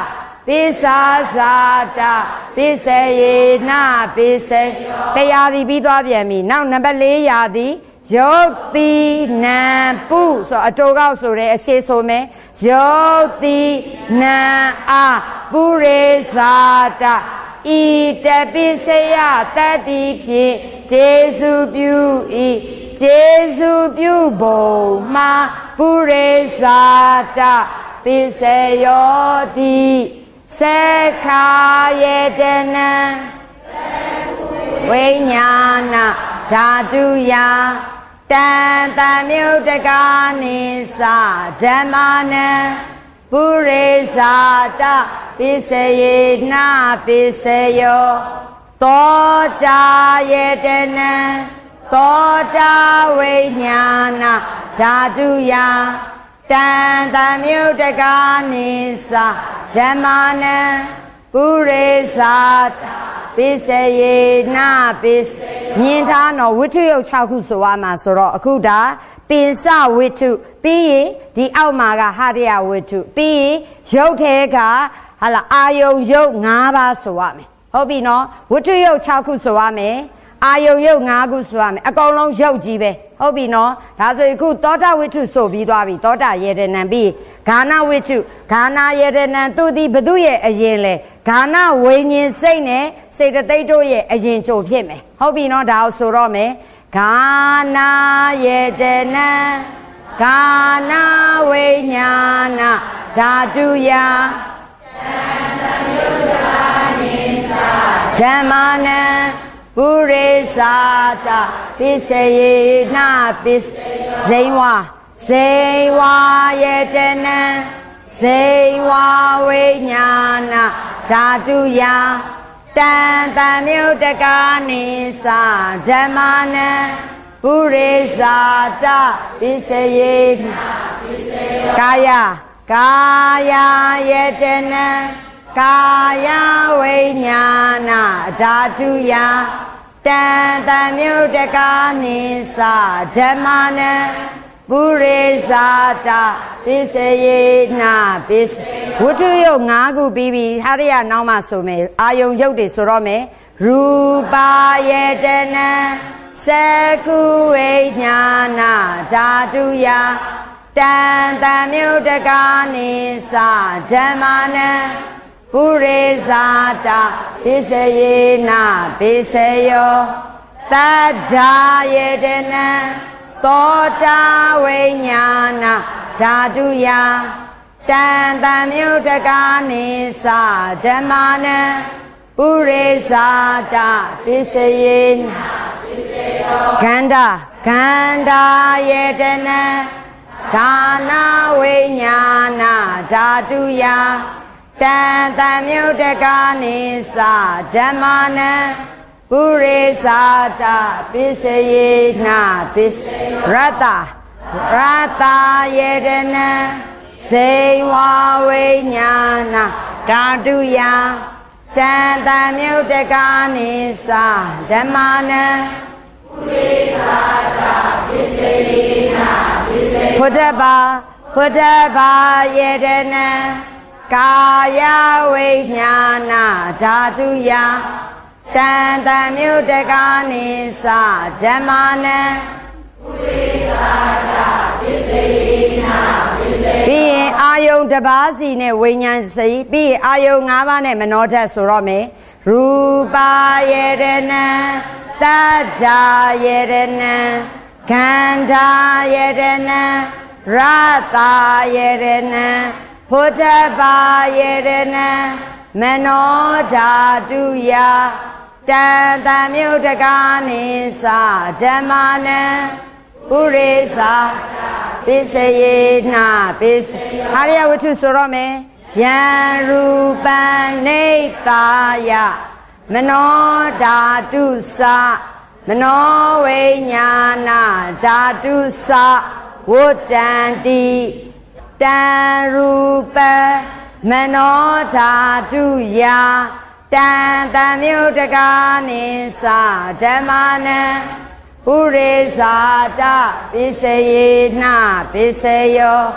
Pisa Zata, Pisa Yena, Pisa, Tayari Bidaviami. Now, number Layadi, Joti Nampu, so a toga so a say so me, Joti Na A, Pure Zata. Ita Pisaya, Tati Pi, Jesu Bu E, Jesu Bu Bo, Ma, Pure Zata, Pisayo Di, Seka Yedana, Wenyana, Tatuya, Tanta Mutagani Sa, Damana. Pure Zata, Pisayena, Pisayo, Tota Yedana, Tota Wenyana, Tatuya, Tanta Mutagani Sa, Damana, Pure Zata, Pisayena, Pis, Nintano, Witu Chaku Suama Soro, Akuda. Pinsa witu, pi di aumaga haria witu, pi yotega hala ayo yo ngaba suame. Hobi no, witu yo chaku suame, ayo yo ngagu suame, a golong yo jibe. Hobi no, that's a good daughter witu so vidwabi, daughter yeden and be Ghana witu, Ghana yeden and to the beduye a yele, Ghana winning sane, say that they do ye a yin to him. Hobi no, thou so rome. Kana yedana, kana wenyana, tatuya, damana, puresata, pisayena, pis, sewa, sewa yedana, sewa wenyana, tatuya. Tanta Mutagani Sa, Damana, Pure Zata, Pisayena, Kaya, Kaya Yedana, Kaya Wenyana, Tatuya, Tanta Mutagani Sa, Damana, Pure Zata, Pisayena, Pis. Wutuyo Nagu Bibi, Haria Nama Sume, Ayong Yodi Surome, Ruba Yedana, Seku Enyana, Tatuya, Tanta Mutagani Sa, Damana, Pure Zata, Pisayena, Pisayo, Tada Yedana, Tota Wenyana, Tatuya, Tanta Mutagani Sa, Damana, Pure Zata, Pisayena, Ganda, Ganda Yedana, Kana Wenyana, Tatuya, Tanta Mutagani Sa, Damana, Pure Zata, Pisayena, Pis, Rata, Rata Yedana, Sewa Wenyana, Tatuya, Tanta Mutagani Sa, Damana, Pure Zata, Pisayena, Putaba, Putaba Yedana, Kaya Wenyana, Tatuya, Tanta Mutagani Sa, Damana, Pure Zata, Pisayena, Be Ayo Dabasi ne Winyan say, be Ayo Navane Manota Surome, Ruba Yedana, Tada Yedana, Kanda Yedana, Rata Yedana, Putaba Yedana, Manota Duya, Tanta Mutagani Sa, Damana, Pure Zata, Pisayena, Pis, Haria Witu Surome, Yan Rupan Netaya, Mano Datusa, Mano Wenyana, Datusa, Wotanti, Dan Rupa, Mano Datuya, Tanta Mutagani Sa, Damana, Pure Zata, Pisayena, Pisayo,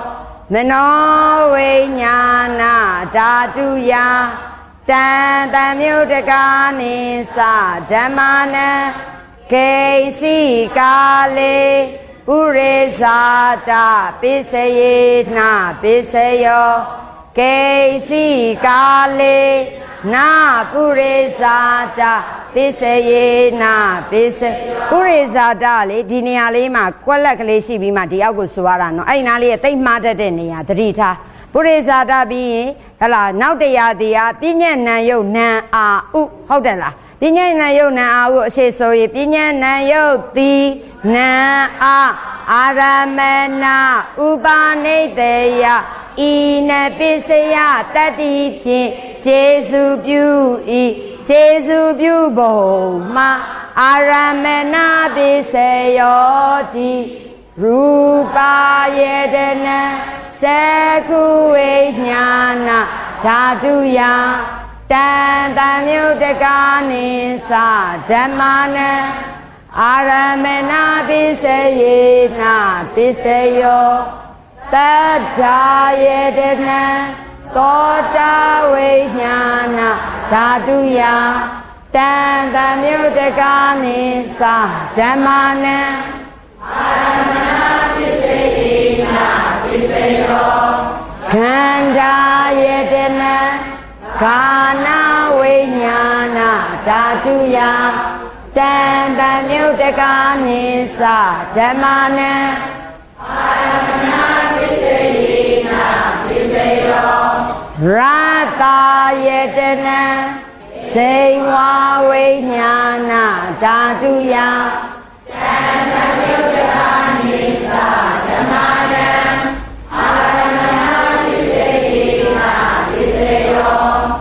မနောဝိညာဏဓာတုယတံတံမြုတကာနိသဓမ္မနံကေစီကာလေပုရိသတာပိစယေနာပိစယောကေစီကာလေနာပုရိသတာပိစယေနာပိစပုရိသတာလေဒီနေရာလေးမှာကွက်လက်ကလေးရှိပြီးမှဒီအောက်ကိုဆိုရတာနော်အဲ့ဒီနားလေးကတိတ်မှားတတ်တဲ့နေရာသတိထားပုရိသတာပြီးရင်ဟလာနောက်တရားတရားပြဉ္ဉဏ်ယုတ်နံအာဥဟုတ်တယ်လားပြဉ္ဉဏ်ယုတ်နံအာဥအရှိဆိုရင်ပြဉ္ဉဏ်ယုတ်တိနံအာအာရမဏဥပါနိတေယဤနပိစယတတ္တိဖြင့်ကျေစုပြုဤကျေစုပြုဘုံမှာအာရမဏပိစယောတိရူပါယေတနံသကုဝိညာဏဓာတုယတံတံမြုတကာနိသဓမ္မနံအာရမဏပိစယေနာပိစယောတတ္ထာယေတနံသောတာဝိညာဏဓာတုယတံတံမြုတကာနိသဓမ္မနံအာရမဏပိစယေနာပိစယောခန္ဓာယေတနံခန္ဓာဝိညာဏဓာတုယတံတံမြုတကာနိသဓမ္မနံအာရမဏပိစယေနာပိစယောရတယေတနံစေဝဝိညာဏဓာတုယတံတံမြုတကာနိသဓမ္မနံအာရမဏပိစယေနာပိစယော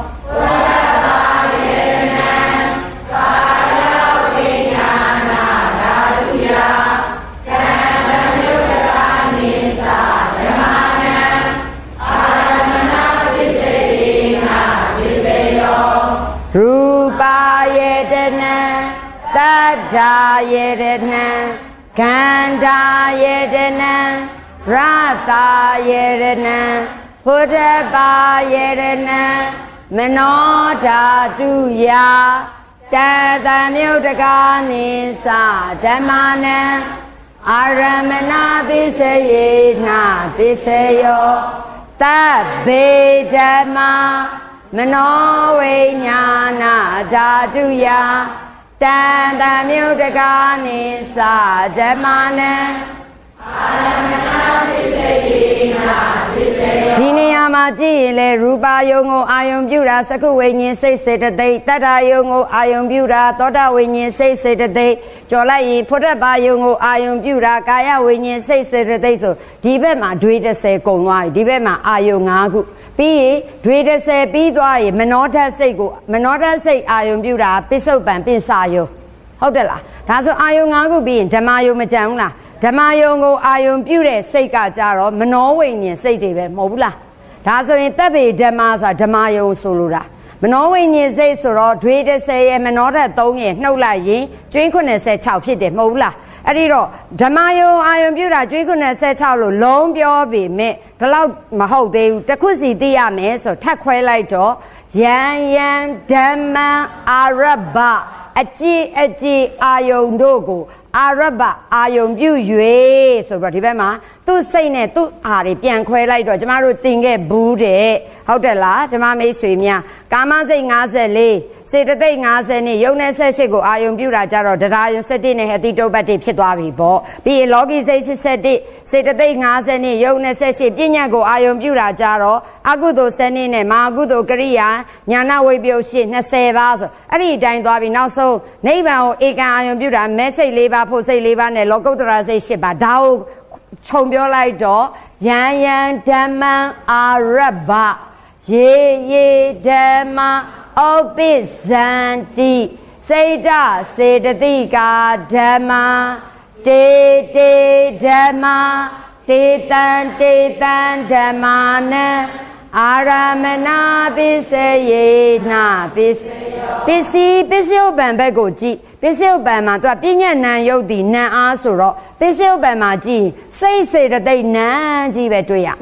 ရူပါယေတနံတတ္ထာယေတနံခန္ဓာယေတနံရတယေတနံဘုဒ္ဓပါယေတနံမနောဓာတုယတံတံမြုတကာနိသဓမ္မနံအာရမဏပိစယေနာပိစယောတဗ္ဗေဓမ္မာမနောဝိညာဏဓာတုယတံတံမြုတကာနိသဓမ္မနံအာရမဏပိစယေနာပိစယောဒီနေရာမှာကြည့်ရင်လေရူပါယုံကိုအာယုံပြုတာသကုဝိညာဉ်စိတ်စေတသိက်တတ္ထာယုံကိုအာယုံပြုတာသောတာဝိညာဉ်စိတ်စေတသိက်ကြော်လိုက်ရင်ဖုဒ္ဓဘာယုံကိုအာယုံပြုတာကာယဝိညာဉ်စိတ်စေတသိက်ဆိုဒီဘက်မှာဒွေတစ်ဆယ်ကုန်သွားပြီဒီဘက်မှာအာယုံ၅ခုပြီးရင်ဒွေတစ်ဆယ်ပြီးသွားရင်မနောဓာတ်စိတ်ကိုမနောဓာတ်စိတ်အာယုံပြုတာပစ္စုပန်ပင်စာယုံဟုတ်တယ်လားဒါဆိုအာယုံ၅ခုပြီးရင်ဓမ္မယုံမကြံဘူးလားဓမ္မယုံကိုအာယုံပြုတဲ့စိတ်ကကြတော့မနောဝိညာဉ်စိတ်တွေပဲမဟုတ်ဘူးလားဒါဆိုရင်တပ်ပေဓမ္မဆိုတာဓမ္မယုံဆိုလိုတာမနောဝိညာဉ်စိတ်ဆိုတော့ဒွေတစ်ဆယ်ရဲ့မနောဓာတ်၃ရဲ့နှုတ်လိုက်ရင်ကျွင်း၇၆ဖြစ်တယ်မဟုတ်ဘူးလားအဲ့ဒီတော့ဓမ္မယုံအာယုံပြုတာကျွင်း၇၆လို့လုံးပြောပေမဲ့ဒီလောက်မဟုတ်သေးဘူးတစ်ခုစီသိရမယ်ဆိုထပ်ခွဲလိုက်တော့ယံယံဓမ္မအာရဘအကြည်အကြည်အာယုံတို့ကိုအာရဘအာယုံပြု၍ဆိုတော့ဒီဘက်မှာသူ့စိတ်နဲ့သူ့အာတွေပြန်ခွဲလိုက်တော့ကျမတို့သင်ခဲ့ဘူးတဲ့ဟုတ်တယ်လားဓမ္မမိတ်ဆွေများကာမစိတ်၅၄စေတသိက်၅၀နဲ့ယုံနဲ့၁၈ကိုအာယုံပြုတာကြတော့တရားယုံ၁၁နဲ့ဟတိတုပ္ပတ္တိဖြစ်သွားပြီပေါ့ပြီးရင်လောကီစိတ်၈၁စေတသိက်၅၀နဲ့ယုံနဲ့၁၈ပညာကိုအာယုံပြုတာကြတော့အကုသိုလ်၁၂နဲ့မဟာကုသိုလ်ကရိယာညာနာဝိပယုတ်ရှိ၂၀ပါးဆိုအဲ့ဒီအတိုင်းသွားပြီးနောက်ဆုံးနိဗ္ဗာန်ကိုဧကံအာယုံပြုတာမဲစိတ်၄ပါးဖို့စိတ်၄ပါးနဲ့လောကုတ္တရာစိတ်၈ပါးဒါကိုခြုံပြောလိုက်တော့ယံယံဓမ္မံအာရဘယေယေဓမ္မဩပိဇန္တိစေတစေတသိကာဓမ္မာတေတေဓမ္မာတေတံတေတံဓမ္မာနံအာရမဏပိစယေနာပိစပစ္စည်းပစ္စယုပ္ပံဘက်ကိုကြည့်ပစ္စယုပ္ပံမှာသူကပြဉ္ဉဏ်ယုတ်တိနံအားဆိုတော့ပစ္စယုပ္ပံမှာကြည့်စိတ်စေတသိက်နံကြီးပဲတွေ့ရမယ်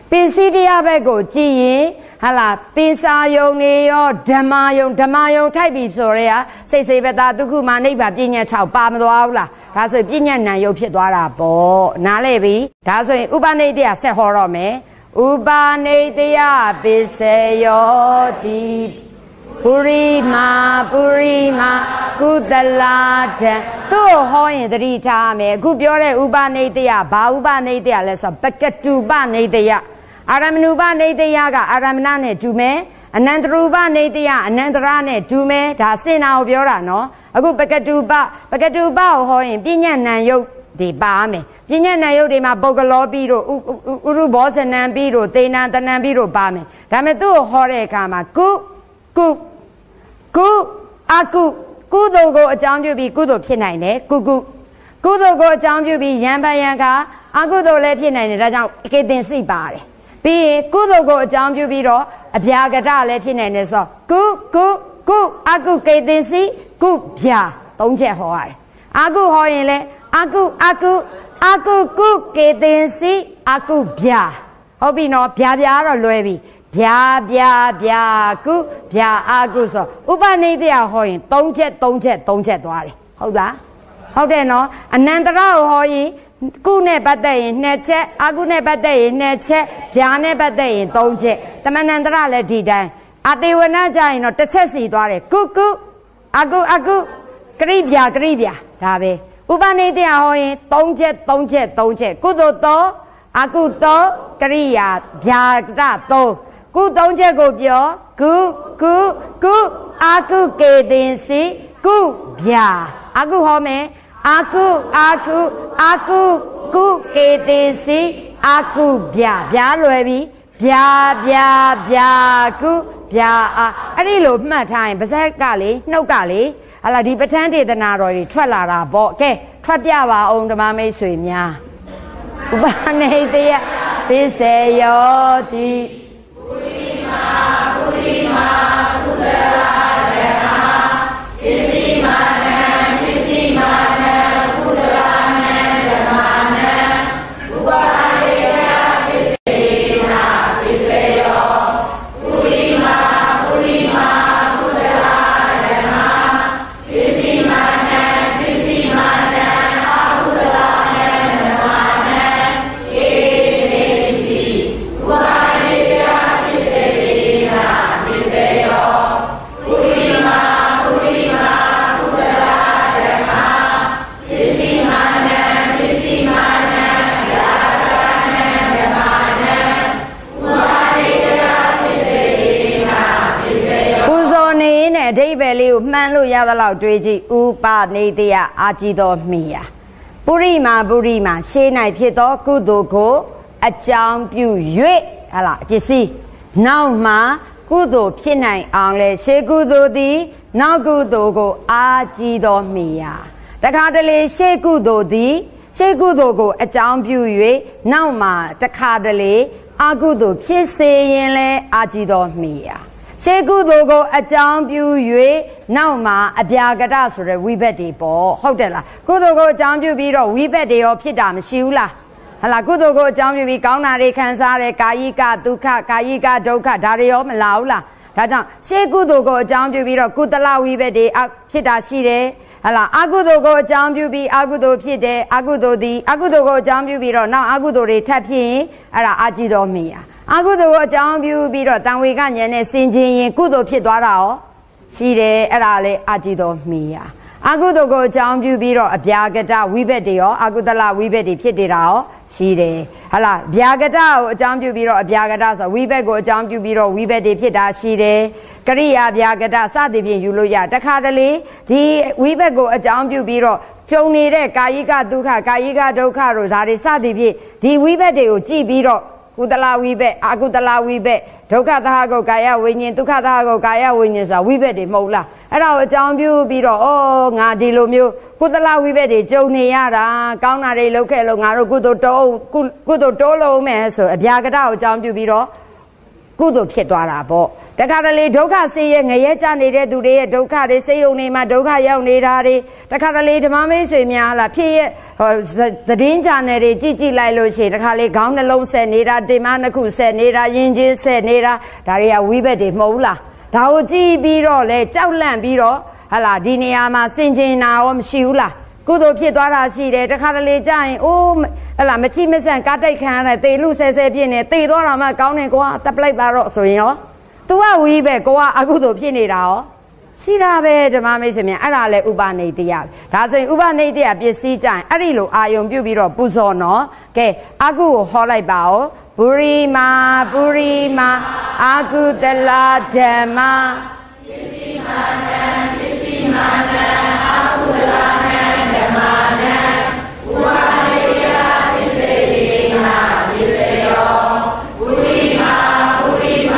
ပိစီတရားဘက်ကိုကြည့်ရင်ဟာလားပိစာယုံနေရောဓမ္မယုံဓမ္မယုံထိုက်ပြီဆိုရဲစိတ်စိတ်ပတာဒုက္ခမနိဗ္ဗာန်ပြည့်ညတ်၆ပါမသွားဘူးလားဒါဆိုရင်ပြည့်ညတ်နံယုတ်ဖြစ်သွားတာပေါ့နားလဲပြီဒါဆိုရင်ဥပနိတရားဆက်ဟောတော့မယ်ဥပနိတရားပိစေယောတိပုရိမာပုရိမာကုသလာတံတို့ဟောရင်တတိထားမယ်အခုပြောတဲ့ဥပနိတရားဘာဥပနိတရားလဲဆိုပကတုပနိတရားအာရမဏုပနိတရားကအာရမဏနဲ့တူမယ်အနန္တရူပနိတရားအနန္တရနဲ့တူမယ်ဒါစင်နာကိုပြောတာနော်အခုပကတုပပကတုပကိုဟောရင်ပြဉ္ညာဏ်ယုတ်ဒီပါမယ်ပြဉ္ညာဏ်ယုတ်တွေမှာပုဂ္ဂလောပြီးတို့ဥရုဘောဇနံပြီးတို့သေနံတဏံပြီးတို့ပါမယ်ဒါမဲ့သူ့ကိုဟောတဲ့အခါမှာကုကုကုအကုကုသိုလ်ကိုအကြောင်းပြုပြီးကုသိုလ်ဖြစ်နိုင်တယ်ကုကုကုသိုလ်ကိုအကြောင်းပြုပြီးယံပယံကအကုသိုလ်လည်းဖြစ်နိုင်တယ်ဒါကြောင့်အကေတင်စိတ်ပါတယ်ပြီးရင်ကုသိုလ်ကိုအကြောင်းပြုပြီးတော့အဗျာကတလည်းဖြစ်နိုင်တယ်ဆိုကုကုကုအကုကေတင်စိကုဗျာသုံးချက်ဟောရတယ်အကုဟောရင်လည်းအကုအကုအကုကုကေတင်စိအကုဗျာဟုတ်ပြီနော်ဗျာဗျာတော့လွယ်ပြီဗျာဗျာဗျာကုဗျာအာကုဆိုဥပနိတရားဟောရင်သုံးချက်သုံးချက်သုံးချက်သွားတယ်ဟုတ်လားဟုတ်တယ်နော်အနန္တရကိုဟောရင်ကုနဲ့ပတ်သက်ရင်နှစ်ချက်အာကုနဲ့ပတ်သက်ရင်နှစ်ချက်ဗျာနဲ့ပတ်သက်ရင်သုံးချက်တမဏန္တရလည်းဒီတိုင်းအတေဝနာကြရင်တော့တစ်ချက်စီသွားတယ်ကုကုအာကုအာကုကရိဗျာကရိဗျာဒါပဲဥပနိတရားဟောရင်သုံးချက်သုံးချက်သုံးချက်ကုသိုလ်သုံးအာကုသုံးကရိယာဗျာကတသုံးကုသုံးချက်ကိုပြောကုကုကုအာကုကေတင်စီကုဗျာအာကုဟောမယ်အာကုအာကုအာကုကုကေတေစီအာကုဗျာဗျာလွယ်ပြီဗျာဗျာဗျာကုဗျာအာအဲ့ဒီလိုမှတ်ထားရင်ပါဇက်ကလေနှုတ်ကလေဟာလာဒီပဋ္ဌာန်းဒေသနာတော်တွေထွက်လာတာပေါ့ကဲထွက်ပြပါအောင်ဓမ္မမိတ်ဆွေများဥပနိတယပိစေယောတိပုရိမာပုရိမာကုသလာဓမ္မာပစ္စည်းမာနံပစ္စည်းမာနံကုသလာနံဓမ္မာနံဥပနိတယပိစေနာပိစေယောပုရိမာပုရိမာကုသလာဓမ္မာပစ္စည်းမာနံပစ္စည်းမာနံအကုသလာနံဓမ္မာနံဧတေစီဥပနိတယပိစေနာပိစေယောပုရိမာပုရိမာကုသလာဓမ္မာပစ္စည်းမာနံပစ္စည်းမာနံယာတနံဓမ္မာနံဥပနိတယပိစေနာပိစေယောပူဇော်နေနဲ့အဓိပ္ပာယ်လေးကိုမှန်းလို့ရသလောက်တွေးကြည့်ဥပနိတယအာကြည်တော်မိယာပုရိမာပုရိမာရှေး၌ဖြစ်သောကုသိုလ်ကိုအကြောင်းပြု၍ဟာလားပစ္စည်းနောက်မှကုသိုလ်ဖြစ်နိုင်အောင်လဲရှေးကုသိုလ်သည်နောက်ကုသိုလ်ကိုအာကြည်တော်မိယာတခါတလေရှေးကုသိုလ်သည်ရှေးကုသိုလ်ကိုအကြောင်းပြု၍နောက်မှတခါတလေအကုသိုလ်ဖြစ်စေရင်လဲအာကြည်တော်မိယာရှေးကုသိုလ်ကိုအကြောင်းပြု၍နောက်မှအဗျာကတဆိုတဲ့ဝိဘက်တွေပေါ့ဟုတ်တယ်လားကုသိုလ်ကိုအကြောင်းပြုပြီးတော့ဝိဘက်တွေရောဖြစ်တာမရှိဘူးလားဟလာကုသိုလ်ကိုအကြောင်းပြုပြီးကောင်းတာတွေခံစားတယ်ကာယိကဒုက္ခကာယိကဒုက္ခဒါတွေရောမလာဘူးလားဒါကြောင့်ရှေးကုသိုလ်ကိုအကြောင်းပြုပြီးတော့ကုသလဝိဘက်တွေဖြစ်တာရှိတယ်ဟလာအကုသိုလ်ကိုအကြောင်းပြုပြီးအကုသိုလ်ဖြစ်တယ်အကုသိုလ်သည်အကုသိုလ်ကိုအကြောင်းပြုပြီးတော့နောက်အကုသိုလ်တွေထပ်ဖြစ်ရင်အဲ့ဒါအာကြည်တော်မိယာအကုသိုလ်ကိုအကြောင်းပြုပြီးတော့တန်ဝေကဉာဏ်နဲ့ဆင်ခြင်ရင်ကုသိုလ်ဖြစ်သွားတာရောရှိတယ်အဲ့ဒါလေအာကြည်တော်မိယာအကုသိုလ်ကိုအကြောင်းပြုပြီးတော့အဗျာကတဝိဘက်တွေရောအကုသလဝိဘက်တွေဖြစ်နေတာရောရှိတယ်ဟလာဗျာကတကိုအကြောင်းပြုပြီးတော့အဗျာကတဆိုဝိဘက်ကိုအကြောင်းပြုပြီးတော့ဝိဘက်တွေဖြစ်တာရှိတယ်ကရိယာဗျာကတစသည်ဖြင့်ယူလို့ရတခါတလေဒီဝိဘက်ကိုအကြောင်းပြုပြီးတော့ကြုံနေတဲ့ကာယိကဒုက္ခကာယိကဒုက္ခတို့ဒါတွေစသည်ဖြင့်ဒီဝိဘက်တွေကိုကြည့်ပြီးတော့ကုသလဝိဘက်အကုသလဝိဘက်ဒုက္ခသဟကုကာယဝိညာဉ်ဒုက္ခသဟကုကာယဝိညာဉ်ဆိုတာဝိဘက်တွေမဟုတ်လားအဲ့ဒါကိုအကြောင်းပြုပြီးတော့ဩငါဒီလိုမျိုးကုသလဝိဘက်တွေကြုံနေရတာကောင်းတာတွေလုပ်ခဲ့လို့ငါတို့ကုသိုလ်တိုးကုသိုလ်တိုးလုံးမယ်ဆိုအဗျာကတကိုအကြောင်းပြုပြီးတော့ကုသိုလ်ဖြစ်သွားတာပေါ့တခါတလေဒုက္ခဆေးရဲငရဲကြနေတဲ့သူတွေရဲ့ဒုက္ခတွေဆေးရုံတွေမှာဒုက္ခရောက်နေတာတွေတခါတလေဓမ္မမိတ်ဆွေများလားဖြစ်ရဲ့သတင်းချာနယ်တွေကြည့်ကြည့်လိုက်လို့ရှိရင်တခါလေခေါင်းနှလုံးဆက်နေတာတင်မနှစ်ခုဆက်နေတာရင်ချင်းဆက်နေတာဒါတွေကဝိဘက်တွေမဟုတ်လားဒါကိုကြည့်ပြီးတော့လေကြောက်လန့်ပြီးတော့ဟာလာဒီနေရာမှာစင်ကျင်နာရောမရှိဘူးလားကုသိုလ်ဖြစ်သွားတာရှိတယ်တခါတလေကြာရင်အိုးဟလာမချိမဆန်ကားတိုက်ခံရတဲ့တေလူဆဲဆဲဖြစ်နေတေသွားတာမှကောင်းတယ်ကွာတပ်ပလိုက်ပါတော့ဆိုရင်ရောသူကဝီးပဲကိုကအကုသိုလ်ဖြစ်နေတာရောရှိတာပဲဓမ္မမိတ်ဆွေများအဲ့ဒါလဲဥပနိတိယဒါဆိုရင်ဥပနိတိယပစ္စည်းကြရင်အဲ့ဒီလိုအာယုံပြုတ်ပြီးတော့ပူဇော်နော်ကဲအကုကိုဟောလိုက်ပါဦးပုရိမာပုရိမာအာကုတလဓမ္မပစ္စည်းမာနံပစ္စည်းမာနံအာကုတလနံဓမ္မနံဥပနိတိယပစ္စည်းနာပစ္စယောပုရိမာပုရိမာ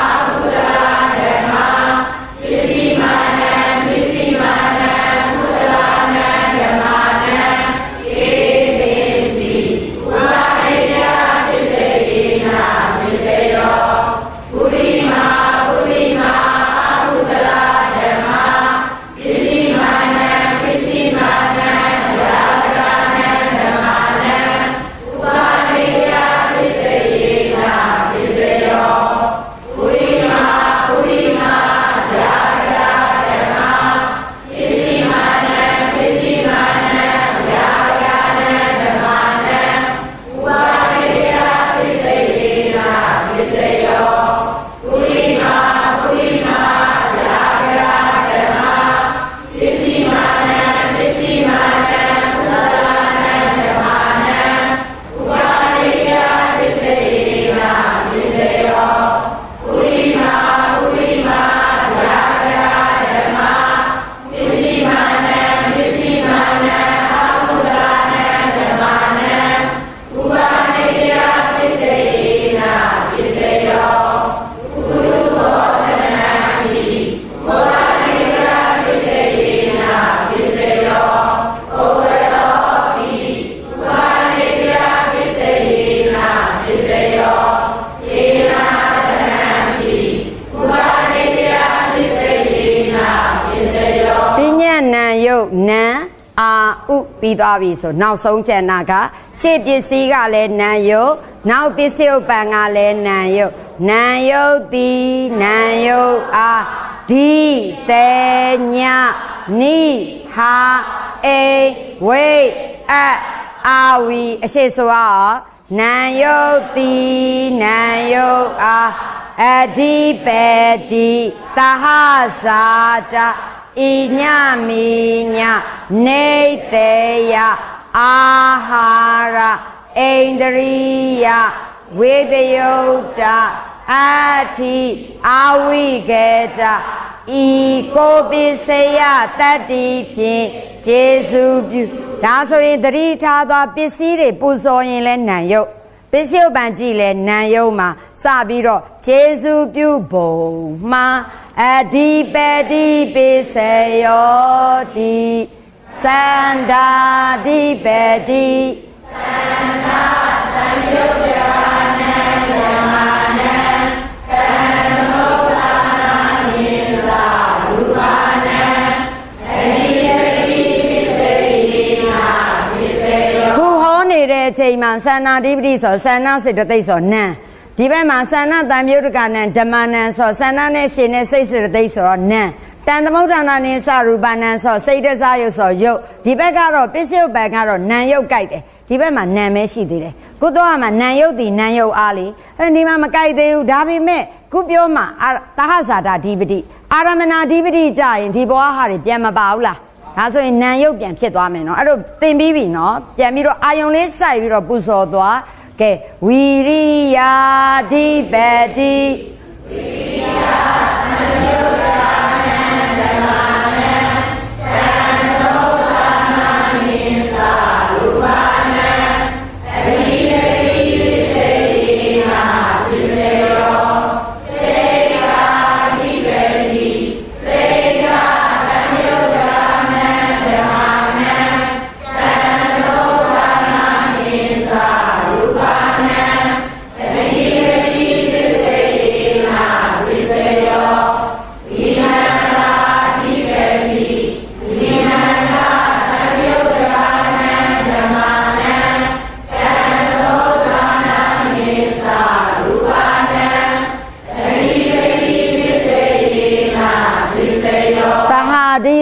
ပြီးသွားပြီဆိုနောက်ဆုံးကျန်တာကရှေ့ပစ္စည်းကလည်းနာယုတ်နောက်ပစ္စည်းဥပ္ပံကလည်းနာယုတ်နာယုတ်တိနာယုတ်အာဒီတေညနိဟာအေဝိအအာဝီအရှိဆိုအောင်နာယုတ်တိနာယုတ်အာအဒီပေတိတဟသာတဣညမိညနေတေယအာဟာရဣန္ဒရိယဝိပယုတ်တအထိအာဝိကေတဤကိုပစ္စယတတ္တိဖြင့်ကျေစုပြုဒါဆိုရင်သတိထားသွားပစ္စည်းတွေပူဇော်ရင်လဲနံယုတ်ပစ္စည်းဥပ္ပံကြည့်လဲနံယုတ်မှာစပြီးတော့ကျေစုပြုပုံမှာအဓိပတိပိစေယောတိသန္တာဓိပတိသန္တာတံယုတ်ရာနံဓမ္မနံကံနုဿာနာနိသရူပနံအဓိပတိပိစေနာပိစေယောခုဟောနေတဲ့အချိန်မှာသန္တာဓိပတိဆိုသန္တာစေတသိက်ဆိုနံဒီဘက်မှာသန္နတံမြုဒကနံဓမ္မနံဆိုသန္နနဲ့ရှင်နဲ့စိတ်စေတသိက်ဆိုတော့နံတန်သမုဋ္ဌာနာနိသရူပနံဆိုစိတ်တစားယုတ်ဆိုယုတ်ဒီဘက်ကတော့ပစ္စယုတ်ဘက်ကတော့နံယုတ်ကြိုက်တယ်ဒီဘက်မှာနံပဲရှိသေးတယ်ကိုတော့ကမှနံယုတ်ဒီနံယုတ်အားလေအဲဒီမှာမကြိုက်သေးဘူးဒါပေမဲ့ခုပြောမှာတဟဇာတာဓိပတိအာရမဏဓိပတိကြရင်ဒီဘောဟာတွေပြန်မပါဘူးလားဒါဆိုရင်နံယုတ်ပြန်ဖြစ်သွားမယ်နော်အဲ့တော့သင်ပြီးပြီနော်ပြန်ပြီးတော့အာယုံလေးစိုက်ပြီးတော့ပူဇော်သွားကဲဝီရိယာဓိပတိဝီရိယာသံယုတ်ရာနံဓမ္မနံသံဃောသာနာနိသရူပနံအဓိပတိပိစေနာပိစေယောစေကာဓိပတိစေကာသံယုတ်ရာနံဓမ္မနံသံဃောသာနာနိသရူပနံအဓိပတိပိစေနာပိစေ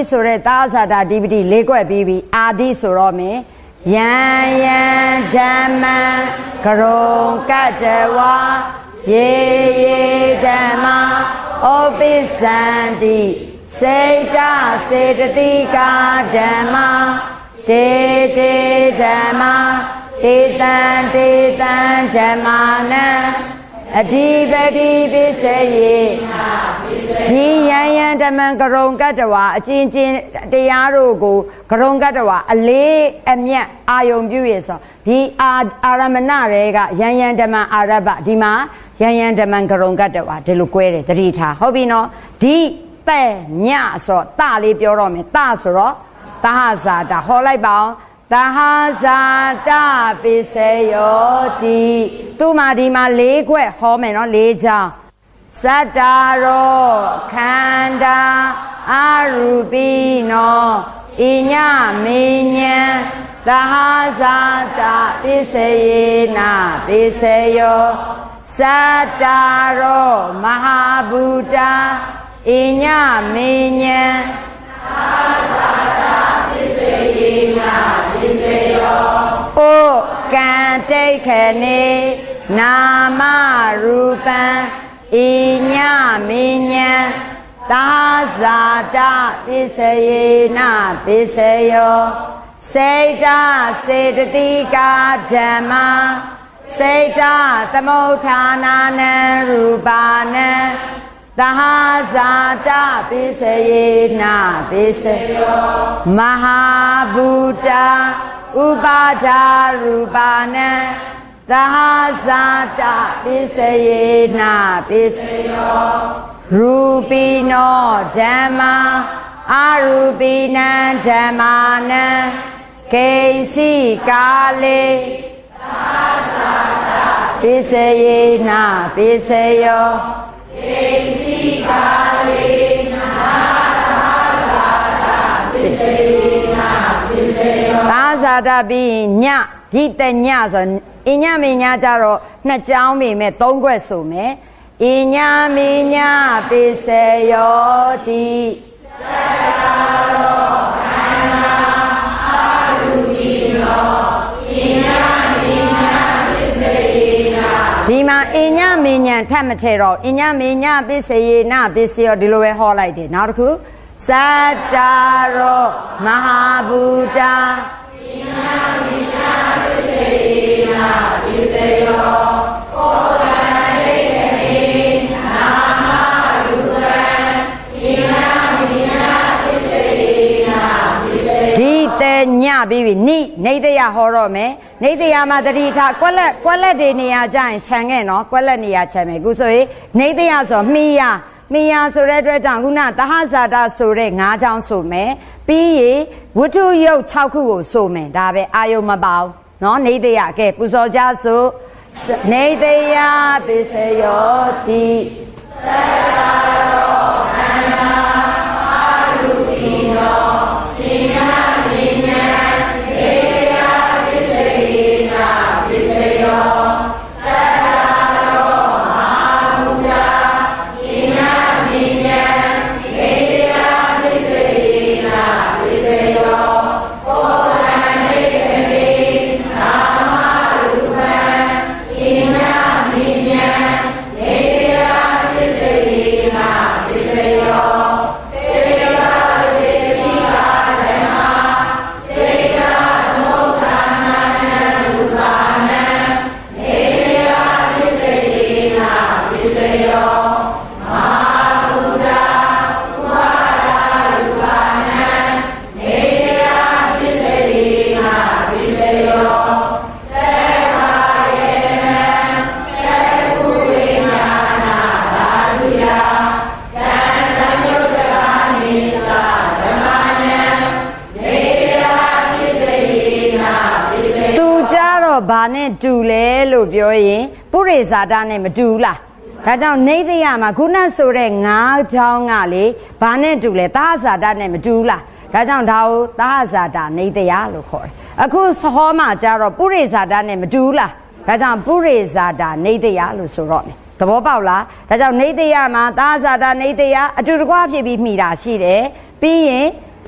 ဆိုတဲ့သာသတာဓိပတိလေးကွက်ပြီးပြီအာဒီဆိုတော့မယ်ယံယံဓမ္မံကရုံကတ္တဝါယေယေဓမ္မဩပိသန္တိစေတစေတတိကာဓမ္မတေတေဓမ္မတေတံတေတံဓမ္မာနံအဓိပတိပစ္စယေဒီယံယံဓမ္မံကရုံကတ္တဝါအချင်းချင်းတရားတို့ကိုကရုံကတ္တဝါအလေးအမြတ်အာယုံပြုရဆိုဒီအာအာရမဏတွေကယံယံဓမ္မအာရဘဒီမှာယံယံဓမ္မံကရုံကတ္တဝါဒီလို꿰တယ်တတိထားဟုတ်ပြီနော်ဒီတဲ့ညဆိုတလေးပြောတော့မယ်တဆိုတော့သဟဇာတဟောလိုက်ပါအောင်သဟဇာတပစ္စယောတိသူမှာဒီမှာလေးခွက်ဟောမယ်နော်လေးချောင်းစတ္တာရောခန္ဓာအရူပိနောဣညမေညံသဟဇာတပစ္စယေနပစ္စယောစတ္တာရောမဟာဘူတာဣညမေညံသဟဇာတပစ္စယေနပစ္စယောဩကံတိခဏေနာမရူပံဣညမေညံသာဇာတပစ္စယေနပစ္စယောစေတစေတတိကာဓမ္မာစေတသမုဋ္ဌာနာနံရူပါနံသာဇာတပစ္စယေနပစ္စယောမဟာဘူတာဥပါဒာရူပါနံသာဇာတပစ္စယေနပစ္စယောရူပိနောဓမ္မာအရူပိနံဓမ္မာနံကိဉ္စီကာလေသာဇာတပစ္စယေနပစ္စယောကိဉ္စီကာလေနာသာဇာတပစ္စယေနပစ္စယောသာဇာတပြီးညဒီတညဆိုအညမေညကြတော့နှစ်ကြောင်းမိမဲ့သုံးခွက်ဆိုမယ်အညမေညပစ္စယောတိသတ္တရောခန္ဓာအရူပိနောအညမေညပစ္စယေနဒီမှာအညမေညထပ်မထည့်တော့အညမေညပစ္စယေနပစ္စယောဒီလိုပဲဟောလိုက်တယ်နောက်တစ်ခုသတ္တရောမဟာဘူတာအညမေညပစ္စယေနပစ္စယောဩကံတိခဏေနာမရူပံဣညမေညပစ္စယေနပစ္စယောဒီတဲ့ညပြီးပြီနိနေတယဟောတော့မယ်နေတယမှာတတိထားကွက်လက်ကွက်လက်တွေနေရာကြရင်ခြံခဲ့နော်ကွက်လက်နေရာခြံမယ်ခုဆိုရင်နေတယဆိုမှီယာမှီယာဆိုတဲ့အတွက်ကြောင့်ခုနသဟဇာတဆိုတဲ့၅ချောင်းဆိုမယ်ပြီးရင်ဝတ္ထုယုတ်၆ခုကိုဆိုမယ်ဒါပဲအာယုံမပေါင်းနော်နေတယကဲပူဇော်ကြဆိုနေတယပစ္စယောတိသတ္တရောခန္ဓာအရူပိနောဣညမေညံနေတယပစ္စယေနပစ္စယောသတ္တရောမဟာဘူတာဣညမေညံနေတယပစ္စယေနပစ္စယောဩကံတိခဏေနာမရူပံဣညမေညံနေတယပစ္စယေနပစ္စယောစေတစေတတိကာဓမ္မာစေတသမုဋ္ဌာနာနံရူပါနံနေတယပစ္စယေနပစ္စယောမဟာဘူတာဥပါဒာရူပါနံနေတယပစ္စယေနပစ္စယောသက္ခာယေနံသက္ခုဝိညာဏဓာတုယကံသမုဋ္ဌာနိသဓမ္မာနံနေတယပစ္စယေနပစ္စယောသူကြတော့ဘာနဲ့တူလဲလို့ပြောရင်ပုရိဇာတနဲ့မတူလားဒါကြောင့်နေတယမှာခုနဆိုတဲ့၅ချောင်းကလေဘာနဲ့တူလဲသဟဇာတနဲ့မတူလားဒါကြောင့်ဒါကိုသဟဇာတနေတယလို့ခေါ်တယ်အခုသဟောမှာကြတော့ပုရိဇာတနဲ့မတူလားဒါကြောင့်ပုရိဇာတနေတယလို့ဆိုတော့မယ်သဘောပေါက်လားဒါကြောင့်နေတယမှာသဟဇာတနေတယအတူတကွဖြစ်ပြီးမိတာရှိတယ်ပြီးရင်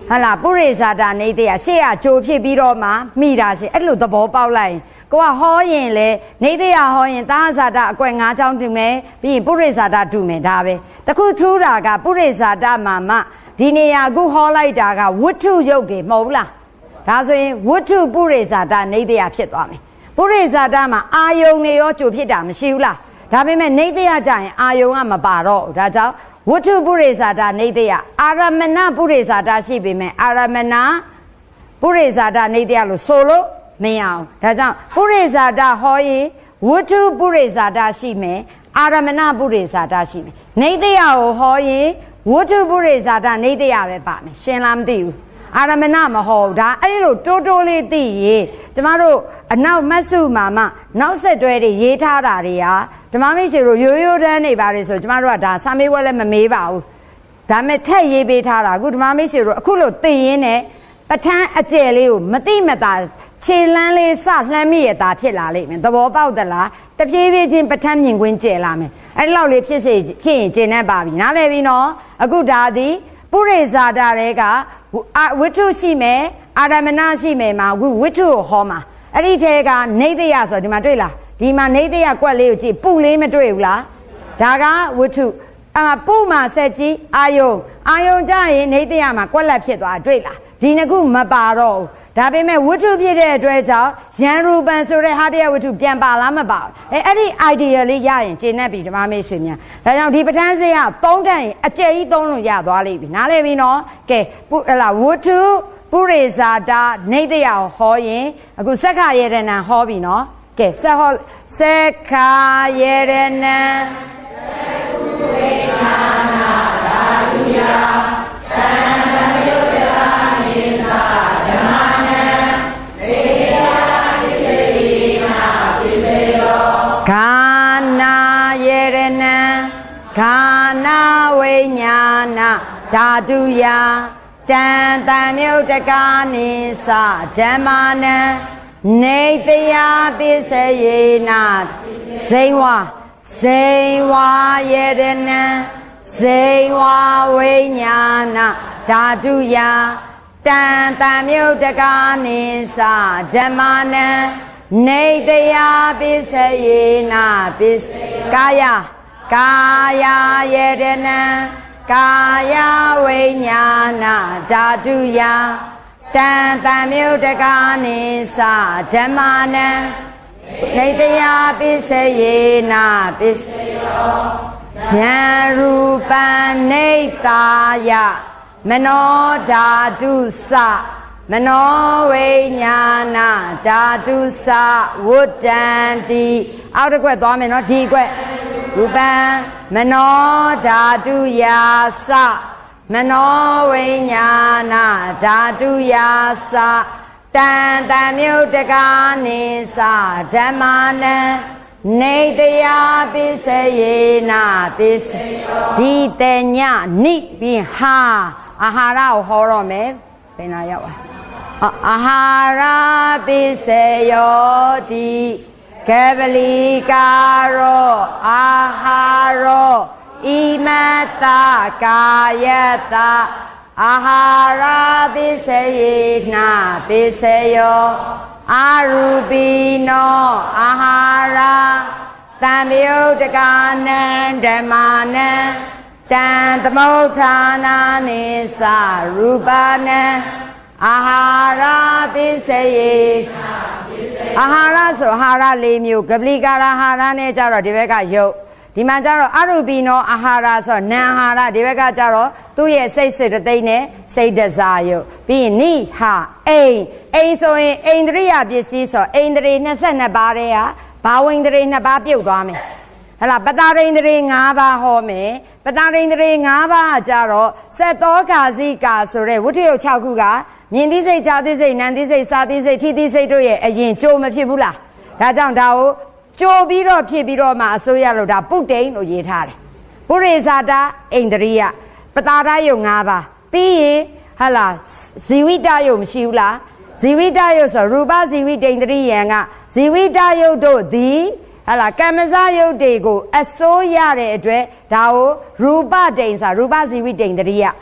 ဟာလားပုရိသတာနေတဲ့ရှေ့ကကြိုဖြစ်ပြီးတော့မှမိတာရှင်အဲ့လိုသဘောပေါက်လိုက်ကိုကဟောရင်လေနေတဲ့ဟောရင်သာဇာတာအကွက်၅ချောင်းတူမယ်ပြီးရင်ပုရိသတာတူမယ်ဒါပဲတခုထူးတာကပုရိသတာမှာမှဒီနေရာအခုဟောလိုက်တာကဝတ္ထုရုပ်တွေမဟုတ်လားဒါဆိုရင်ဝတ္ထုပုရိသတာနေတဲ့ဖြစ်သွားမယ်ပုရိသတာမှာအာယုန်တွေရောကြိုဖြစ်တာမရှိဘူးလားဒါပေမဲ့နေတဲ့ကြရင်အာယုန်ကမပါတော့ဒါကြောင့်ဝတ္ထုပုရိသတာနေတဲ့အာရမဏပုရိသတာရှိပေမဲ့အာရမဏပုရိသတာနေတဲ့လို့ဆိုလို့မရအောင်ဒါကြောင့်ပုရိသတာဟောရင်ဝတ္ထုပုရိသတာရှိမယ်အာရမဏပုရိသတာရှိမယ်နေတဲ့ကိုဟောရင်ဝတ္ထုပုရိသတာနေတဲ့ပဲပါမယ်ရှင်းလားမသိဘူးအာရမဏမဟောဘူးဒါအဲ့လိုတိုးတိုးလေးသိရင်ကျမတို့အနောက်မတ်စုမှာမှနောက်ဆက်တွဲတွေရေးထားတာတွေဟာဓမ္မမိတ်ဆွေတို့ရိုးရိုးတန်းနေပါလေဆိုကျမတို့ကဒါစာမေးပွဲလည်းမမေးပါဘူးဒါမဲ့ထက်ရေးပေးထားတာအခုဓမ္မမိတ်ဆွေတို့အခုလို့သိရင်းနဲ့ပဋ္ဌာန်းအကျယ်လေးကိုမသိမသာခြေလန်းလေးစလှမ်းမိရတာဖြစ်လာလိမ့်မယ်သဘောပေါက်သလားတဖြည်းဖြည်းချင်းပဋ္ဌာန်းမြင်ကွင်းကျယ်လာမယ်အဲ့လောက်လေးဖြစ်စေဖြစ်ရင်ကျင်နေပါပြီနားလည်ပြီနော်အခုဒါသည်ပုရိသတာတွေကဝတ္ထုရှိမယ်အာရမဏရှိမယ်မှာဝတ္ထုကိုဟောမှာအဲ့ဒီထဲကနေတယဆိုဒီမှာတွေ့လားဒီမှာနေတယကွက်လေးကိုကြည့်ပုလေးမတွေ့ဘူးလားဒါကဝတ္ထုအမပုမှာဆက်ကြည့်အာယုံအာယုံကြရင်နေတယမှာကွက်လက်ဖြစ်သွားတွေ့လားဒီနှစ်ခုမပါတော့ဘူးဒါပေမဲ့ဝတ္ထုဖြစ်တဲ့အတွက်ကြောင့်ယံရူပံဆိုတဲ့ဟာတရားဝတ္ထုပြန်ပါလားမပါဘူးအဲအဲ့ဒီ idea လေးရရင်ကျင့်တတ်ပြီဓမ္မမိတ်ဆွေများဒါကြောင့်ဒီပဋ္ဌာန်းစရသုံးတန်ရင်အကျယ်ကြီးသုံးလို့ရသွားလိမ့်ပြီနားလည်ပြီနော်ကဲဟလာဝတ္ထုပုရိသတာနေတယဟောရင်အခုစက္ခယေရဏံဟောပြီနော်ကဲဆက်ဟောစက္ခယေရဏံသကုဝေနာနာဓာတုယသံဃာယုတ်တာနိသဓမ္မနံဒေယပစ္စယေနာပစ္စယောဂာနာယေရဏံဂာနာဝိညာဏဓာတုယတံတံမြုတ်တကာနိသဓမ္မနံနေတယပစ္စယေနာဇိဝဇိဝယေရဏံဇိဝဝိညာဏဓာတုယတံတံမြုတ်တကာနိသဓမ္မနံနေတယပစ္စယေနာပစ္စကာယကာယယေရဏံကာယဝိညာဏဓာတုယတံတံမြုတ်တကာနိသဓမ္မနံနေတယပစ္စယေနာပစ္စယောယံရူပံနေတာယမနောဓာတုစမနောဝိညာဏဓာတုစဝတ္တန္တိအောက်တစ်ခွက်သွားမယ်နော်ဒီခွက်ရူပံမနောဓာတုယာစမနောဝိညာဏဓာတုယာစတံတံမြုတ်တကာနိသဓမ္မနံနေတယပစ္စယေနာပစ္စဒီတညနိပြီးဟာအာဟာရကိုဟောတော့မယ်ဘယ်နာရောက်ပါအာဟာရပစ္စယောတိကဗလီကာရောအာဟာရောဣမတကာယတအာဟာရပစ္စယေနာပစ္စယောအာရူပိနောအာဟာရတံမြုတ်တကာနံဓမ္မာနံတံသမုဋ္ဌာနာနိသရူပနံအာဟာရပစ္စယေအာဟာရဆိုအာဟာရလေးမျိုးကပလီကာရအာဟာရနဲ့ကြတော့ဒီဘက်ကယုတ်ဒီမှာကျတော့အရူပိနောအာဟာရဆိုနံအာဟာရဒီဘက်ကကျတော့သူ့ရဲ့စိတ်စေတသိက်နဲ့စိတ်တစားယုတ်ပြီးရင်နိဟာအိမ်အိမ်ဆိုရင်အိန္ဒြိယပစ္စည်းဆိုအိန္ဒြေ၂၂ပါးတဲ့ဟာဘာဝိန္ဒြေ၂ပါးပြုတ်သွားမယ်ဟလာပတာရိန္ဒြေ၅ပါးဟောမယ်ပတာရိန္ဒြေ၅ပါးကျတော့စက်သောခါစီကာဆိုတဲ့ဝိတ္တယုတ်၆ခုကမြင်သိစိတ်ကြားသိစိတ်နာမ်သိစိတ်စားသိစိတ်ထိသိစိတ်တို့ရဲ့အရင်ကြိုးမဖြစ်ဘူးလားဒါကြောင့်ဒါကိုကြိုးပြီးတော့ဖြစ်ပြီးတော့မှအစိုးရလို့ဒါပုတ္တိန်လို့ရေးထားတယ်ပုရိသတာအိန္ဒြိယပတာရယုတ်၅ပါးပြီးရင်ဟလာဇီဝိတယုတ်မရှိဘူးလားဇီဝိတယုတ်ဆိုရူပဇီဝိတိန္ဒြိယံကဇီဝိတယုတ်တို့သည်ဟလာကမ္မဇယုတ်တွေကိုအစိုးရတဲ့အတွက်ဒါကိုရူပတိန်ဆိုရူပဇီဝိတိန္ဒြိယ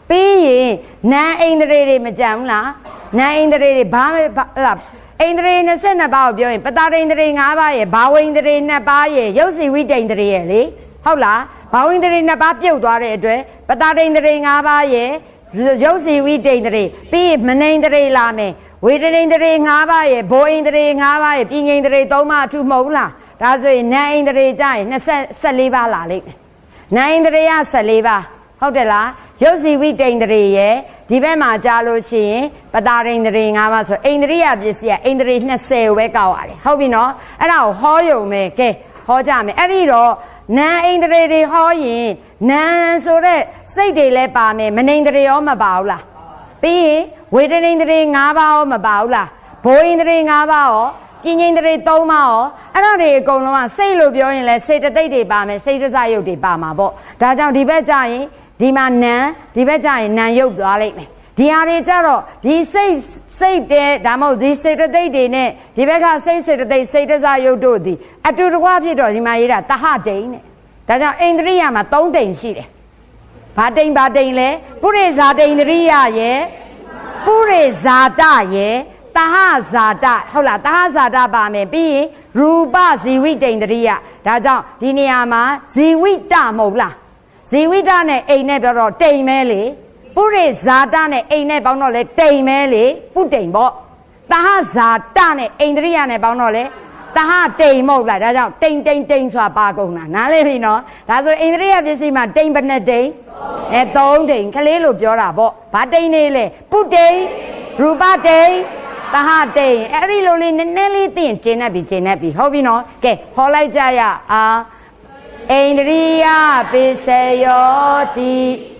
ပြီးရင်နန်းအိန္ဒြေတွေမကြံဘူးလားနန်းအိန္ဒြေတွေဘာမလားအိန္ဒြေยี่สิบနှစ်ပါးကိုပြောရင်ပတာရိန္ဒြေ၅ပါးရဲ့ဘာဝိန္ဒြေနှစ်ပါးရဲ့ရုပ်စီဝိတ္တိန္ဒြေရဲ့လေဟုတ်လားဘာဝိန္ဒြေနှစ်ပါးပြုတ်သွားတဲ့အတွက်ပတာရိန္ဒြေ၅ပါးရဲ့ရုပ်စီဝိတ္တိန္ဒြေပြီးရင်မနိန္ဒြေလာမယ်ဝေဒနိန္ဒြေ၅ပါးရဲ့ဘောဣန္ဒြေ၅ပါးရဲ့ပြဉ္ဣန္ဒြေသုံးပါးအထူးမဟုတ်လားဒါဆိုရင်နန်းဣန္ဒြေကြရင်十四ပါးလာလိမ့်မယ်နန်းဣန္ဒြေက十四ပါးဟုတ်တယ်လားရုပ်စီဝိတ္တိန္ဒြေရဲ့ဒီဘက်မှာကြားလို့ရှိရင်ပတာရိန္ဒြေ၅ပါးဆိုဣန္ဒြိယပစ္စည်းကဣန္ဒြေยี่สิบကိုပဲကောက်ရတယ်ဟုတ်ပြီနော်အဲ့ဒါကိုဟောယုံမယ်ကဲဟောကြမယ်အဲ့ဒီတော့နန်းဣန္ဒြေတွေဟောရင်နန်းဆိုတဲ့စိတ်တွေလည်းပါမယ်မနိန္ဒြေရောမပါဘူးလားပြီးရင်ဝေဒနိန္ဒြေ၅ပါးရောမပါဘူးလားဘောဣန္ဒြေ၅ပါးရောပြဉ္ဣန္ဒြေသုံးပါးရောအဲ့ဒါတွေအကုန်လုံးကစိတ်လို့ပြောရင်လည်းစေတသိက်တွေပါမယ်စိတ်တစရုပ်တွေပါမှာပေါ့ဒါကြောင့်ဒီဘက်ကျရင်ဒီမှာနန်းဒီဘက်ကျရင်နန်းရုပ်သွားလိမ့်မယ်ဒီဟာတွေကြတော့ဒီစိတ်စိတ်တဲ့ဒါမှမဟုတ်ဒီစေတသိက်တွေနဲ့ဒီဘက်ကစိတ်စေတသိက်စိတ်တစရုပ်တို့ဒီအတူတကွဖြစ်တော့ဒီမှာရေးတာတဟတိန်နဲ့ဒါကြောင့်ဣန္ဒြိယမှာသုံးတိန်ရှိတယ်ဘာတိန်ဘာတိန်လဲပုရိဇာတိန်ဣန္ဒြိယရဲ့ပုရိဇာတရဲ့တဟဇာတဟုတ်လားတဟဇာတပါမယ်ပြီးရင်ရူပဇီဝိတိန်ဣန္ဒြိယဒါကြောင့်ဒီနေရာမှာဇီဝိတမဟုတ်လားဇီဝိတနဲ့အိမ်နဲ့ပြောတော့တိန်မဲလေပုရိဇာတနဲ့အိမ်နဲ့ပေါင်းတော့လေတိန်မဲလေပုတိန်ပေါ့တဟဇာတနဲ့ဣန္ဒြိယနဲ့ပေါင်းတော့လေတဟတိန်မဟုတ်လားဒါကြောင့်တိန်တိန်တိန်ဆိုတာပါကုန်တာနားလေပြီနော်ဒါဆိုဣန္ဒြိယပစ္စည်းမှာတိန်ဘယ်နဲ့တိန်အဲသုံးတိန်ကလေးလို့ပြောတာပေါ့ဘာတိန်နေလဲပုတိန်ရူပတိန်တဟတိန်အဲ့ဒီလိုလေးနည်းနည်းလေးသိရင်ကျင့်တတ်ပြီကျင့်တတ်ပြီဟုတ်ပြီနော်ကဲဟောလိုက်ကြရအောင်ဣန္ဒြိယပစ္စယောတိ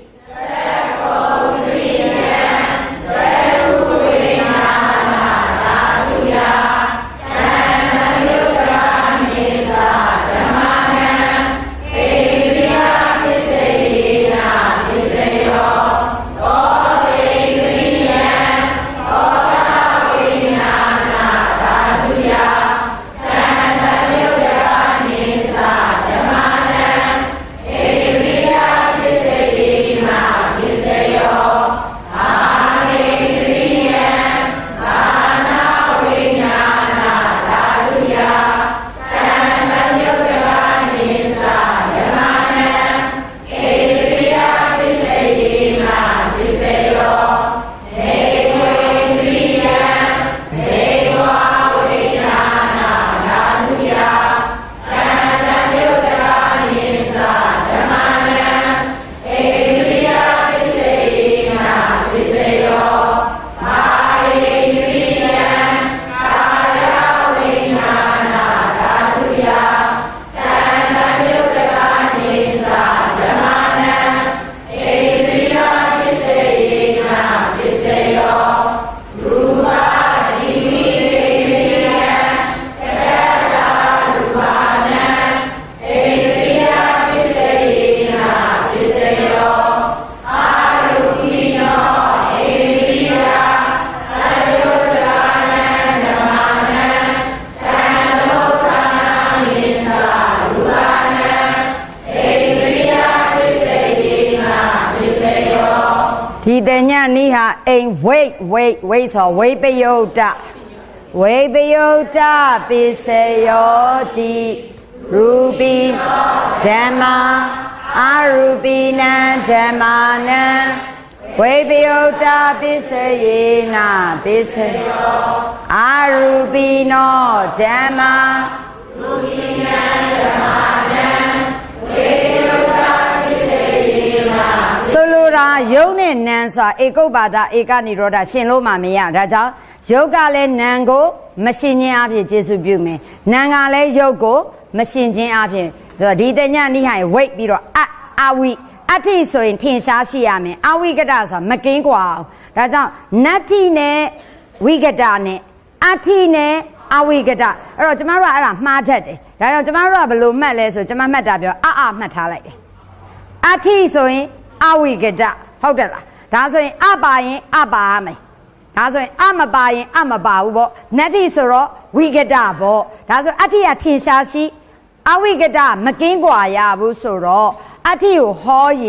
ဒီတညနိဟာအိမ်ဝိတ်ဝိတ်ဝိတ်ဆိုဝိပယုတ်တဝိပယုတ်တပစ္စယောတိရူပိဓမ္မာအရူပိနံဓမ္မာနံဝိပယုတ်တပစ္စယေနပစ္စယောအရူပိနောဓမ္မာရူပိနံဓမ္မာနံဝိပယုတ်တပစ္စယေနဆိုလိုတာယုတ်နဲ့နံဆိုတာဧကုပ္ပါဒဧကနိရောဓရှင်လို့မှမရဒါကြောင့်ယုတ်ကလည်းနံကိုမရှင်ခြင်းအဖြစ်ကျေစုပြုမယ်နံကလည်းယုတ်ကိုမရှင်ခြင်းအဖြစ်ဒီတညနိဟိုင်ဝိတ်ပြီးတော့အအဝိအဋ္ဌိဆိုရင်ထင်ရှားရှိရမယ်အဝိကတဆိုတာမကင်းကွာအောင်ဒါကြောင့်နတ္ထိနဲ့ဝိကတနဲ့အဋ္ဌိနဲ့အဝိကတအဲ့တော့ကျမတို့ကအဲ့ဒါမှားတတ်တယ်ဒါကြောင့်ကျမတို့ကဘယ်လိုမှတ်လဲဆိုကျမမှတ်တာပြောအအမှတ်ထားလိုက်တယ်အဋ္ဌိဆိုရင်အဝိကတဟုတ်တယ်လားဒါဆိုရင်အပါရင်အပါရမယ်ဒါဆိုရင်အမပါရင်အမပါဘူးပေါ့နတ္ထိဆိုတော့ဝိကတပေါ့ဒါဆိုအဋ္ဌိကထင်ရှားရှိအဝိကတမကင်းကွာရဘူးဆိုတော့အဋ္ဌိကိုဟောရင်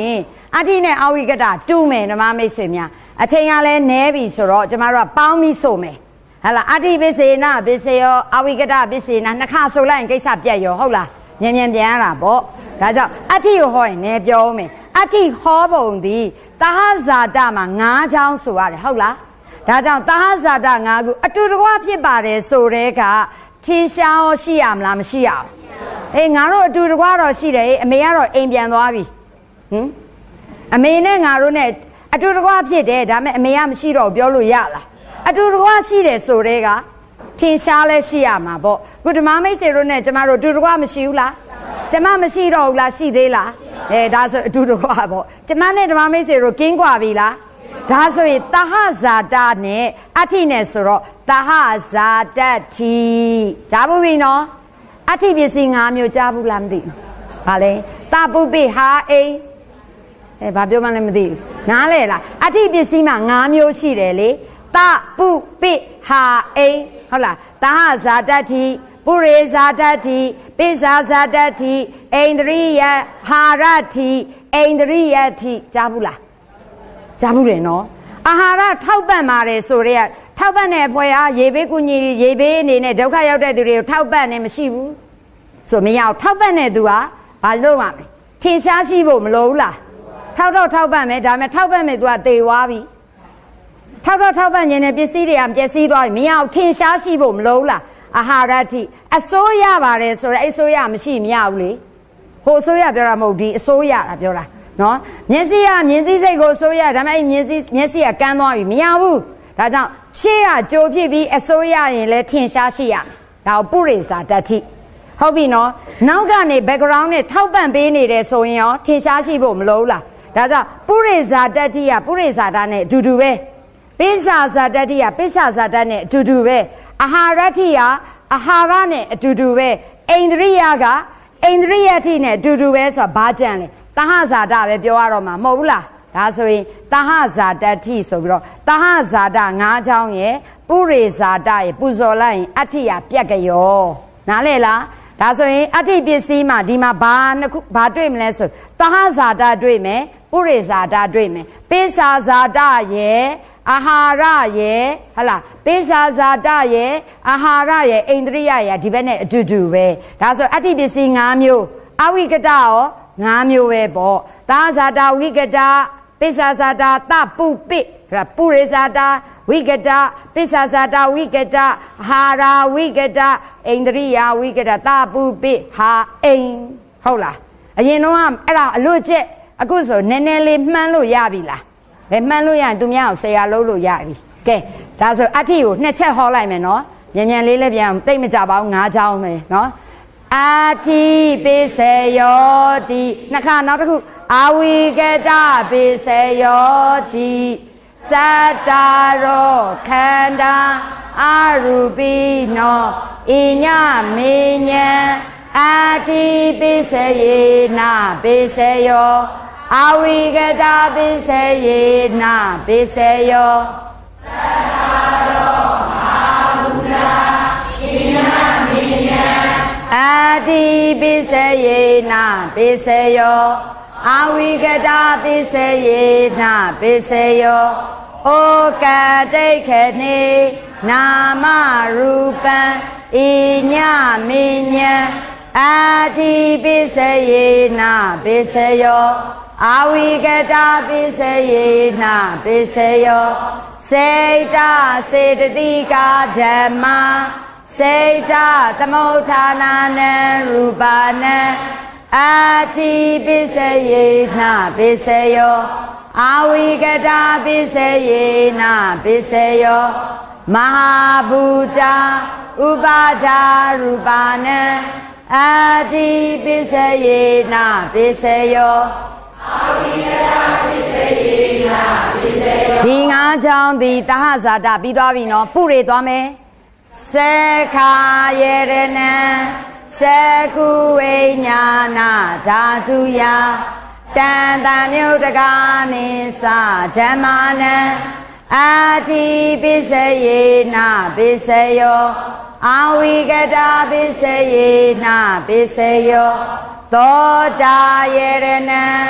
အဋ္ဌိနဲ့အဝိကတတူးမယ်ဓမ္မမိတ်ဆွေများအချိန်ကလည်းနည်းပြီဆိုတော့ကျမတို့ကပေါင်းပြီးဆိုမယ်ဟလာအဋ္ဌိပစ္စေနပစ္စယောအဝိကတပစ္စေနနှစ်ခါဆိုလိုက်ရင်ကိစ္စပြတ်ရောဟုတ်လားမြန်မြန်ပြန်ရတာပေါ့ဒါကြောင့်အဋ္ဌိကိုဟောရင်လည်းပြောမယ်အဋ္ဌိဟောပုံသည်သဟဇာတမှာ၅ချောင်းဆိုရတယ်ဟုတ်လားဒါကြောင့်သဟဇာတ၅ခုအတူတကွဖြစ်ပါတယ်ဆိုတဲ့ကထင်ရှားရှိရမလားမရှိရဘူးအေးငါတို့အတူတကွတော့ရှိတယ်အမေကတော့အိမ်ပြန်သွားပြီဟင်အမေနဲ့ငါတို့နဲ့အတူတကွဖြစ်တယ်ဒါပေမဲ့အမေကမရှိတော့ပြောလို့ရလားအတူတကွရှိတယ်ဆိုတဲ့ကထင်ရှားလဲရှိရမှာပေါ့ခုဓမ္မမိတ်ဆွေတို့နဲ့ကျမတို့အတူတကွမရှိဘူးလားကျမမရှိတော့ဘူးလားရှိသေးလားအဲဒါဆိုအတူတကွပေါ့ကျမနဲ့ဓမ္မမိတ်ဆွေတို့ကင်းကွာပြီလားဒါဆိုရင်သဟဇာတနဲ့အဋ္ဌိနဲ့ဆိုတော့သဟဇာတတိကြားဘူးပြီနော်အဋ္ဌိပစ္စည်း၅မျိုးကြားဘူးလားမသိဘူးဘာလဲတပုပိဟာအိအဲဘာပြောမှလည်းမသိဘူးနားလဲလားအဋ္ဌိပစ္စည်းမှာ၅မျိုးရှိတယ်လေတပုပိဟာအိဟုတ်လားသဟဇာတတိပုရိဇာတတိပိဇာဇာတတိအိန္ဒြိယဟာရတိအိန္ဒြိယတိကြားဘူးလားကြားဘူးတယ်နော်အာဟာရထောက်ပံ့ပါတယ်ဆိုရဲထောက်ပံ့တဲ့အဖွဲ့အားရေဘေးကူညီရေဘေးအနေနဲ့ဒုက္ခရောက်တဲ့သူတွေကိုထောက်ပံ့နေမရှိဘူးဆိုမရအောင်ထောက်ပံ့တဲ့သူကဘာလုပ်ရမလဲထင်ရှားရှိဖို့မလိုဘူးလားထောက်တော့ထောက်ပံ့မယ်ဒါပေမဲ့ထောက်ပံ့မယ်သူကသေသွားပြီထောက်တော့ထောက်ပံ့ခြင်းနဲ့ပစ္စည်းတွေကပျက်စီးသွားပြီမရအောင်ထင်ရှားရှိဖို့မလိုဘူးလားအာဟာရတိအစိုးရပါတယ်ဆိုတော့အဲ့အစိုးရမရှိမရဘူးလေဟိုအစိုးရပြောတာမဟုတ်ဒီအစိုးရတာပြောတာနော်မျက်စိကမြင်သိစိတ်ကိုစိုးရဒါပေမဲ့မျက်စိမျက်စိကကန်းသွားပြီမရဘူးဒါကြောင့်ရှေ့ကကြိုဖြစ်ပြီးအစိုးရရင်လည်းထင်ရှားရှိရဒါကိုပုရိသတ္တိဟုတ်ပြီနော်နောက်ကနေ background နဲ့ထောက်ပံ့ပေးနေတယ်ဆိုရင်ရောထင်ရှားရှိဖို့မလိုဘူးလားဒါကြောင့်ပုရိသတ္တိကပုရိသတာနဲ့အတူတူပဲပိစ္ဆာဇာတ္တိကပိစ္ဆာဇာတနဲ့အတူတူပဲအာဟာရတိကအာဟာရနဲ့အတူတူပဲအိန္ဒြိယကအိန္ဒြိယတိနဲ့အတူတူပဲဆိုတာဘာကြံလဲသဟဇာတပဲပြောရတော့မှာမဟုတ်ဘူးလားဒါဆိုရင်သဟဇာတတိဆိုပြီးတော့သဟဇာတ၅ချောင်းရဲ့ပုရိဇာတရဲ့ပူဇော်လိုက်ရင်အဋ္ဌိယပြတ်ကြောနားလဲလားဒါဆိုရင်အဋ္ဌိပစ္စည်းမှာဒီမှာဘာနှစ်ခုဘာတွေ့မလဲဆိုသဟဇာတတွေ့မယ်ပုရိဇာတတွေ့မယ်ပိစ္ဆာဇာတရဲ့အာဟာရရဲ့ဟလာပိစ္ဆာဇာတရဲ့အာဟာရရဲ့အိန္ဒြိယရဲ့ဒီဘက်နဲ့အတူတူပဲဒါဆိုအဋ္ဌိပစ္စည်း၅မျိုးအဝိကတရော၅မျိုးပဲပေါ့သာဇာတာဝိကတာပိစ္ဆာဇာတာတပုပိပုရိဇာတာဝိကတာပိစ္ဆာဇာတာဝိကတာဟာရာဝိကတာအိန္ဒြိယဝိကတာတပုပိဟာအိမ်ဟုတ်လားအရင်တော့အဲ့ဒါအလို့ချက်အခုဆိုနည်းနည်းလေးမှန်းလို့ရပြီလားဘယ်မှန်းလို့ရရင်သူများကိုဆရာလုံးလို့ရပြီကဲဒါဆိုအဋ္ဌိကိုနှစ်ချက်ဟောလိုက်မယ်နော်မြန်မြန်လေးလည်းပြန်တိတ်မကြပါဘူး၅ချောင်းပဲနော်အာတိပိစေယောတိနှစ်ခါနောက်တစ်ခုအာဝိကတပိစေယောတိသတ္တရောခန္ဓာအာရူပိနောဣညမေညံအာတိပိစေယေနာပိစေယောအာဝိကတပိစေယေနာပိစေယောသတ္တရောအာဟုလာဣညမေညံအာတိပိစေယေနာပိစေယောအာဝိကတပိစေယေနာပိစေယောဩကတိခေနေနာမရူပံဣညမေညံအာတိပိစေယေနာပိစေယောအာဝိကတပိစေယေနာပိစေယောစေတစေတတိကာဓမ္မာစေတသမုဋ္ဌာနာနံရူပနံအာတိပိစေယေနာပိစေယောအာဝိကတပိစေယေနာပိစေယောမဟာဘူတာဥပါဒာရူပနံအာတိပိစေယေနာပိစေယောအာဝိကတပိစေယေနာပိစေယောဒီငါးချောင်းဒီသဟဇာတပြီးသွားပြီနော်ပုရိသွားမယ်စေခာယေရဏံစေကုဝိညာဏဓာတုယတန်တမြုတ်တကာနိသဓမ္မာနံအာတိပိစေယေနာပိစေယောအာဝိကတပိစေယေနာပိစေယောသောတာယေရဏံ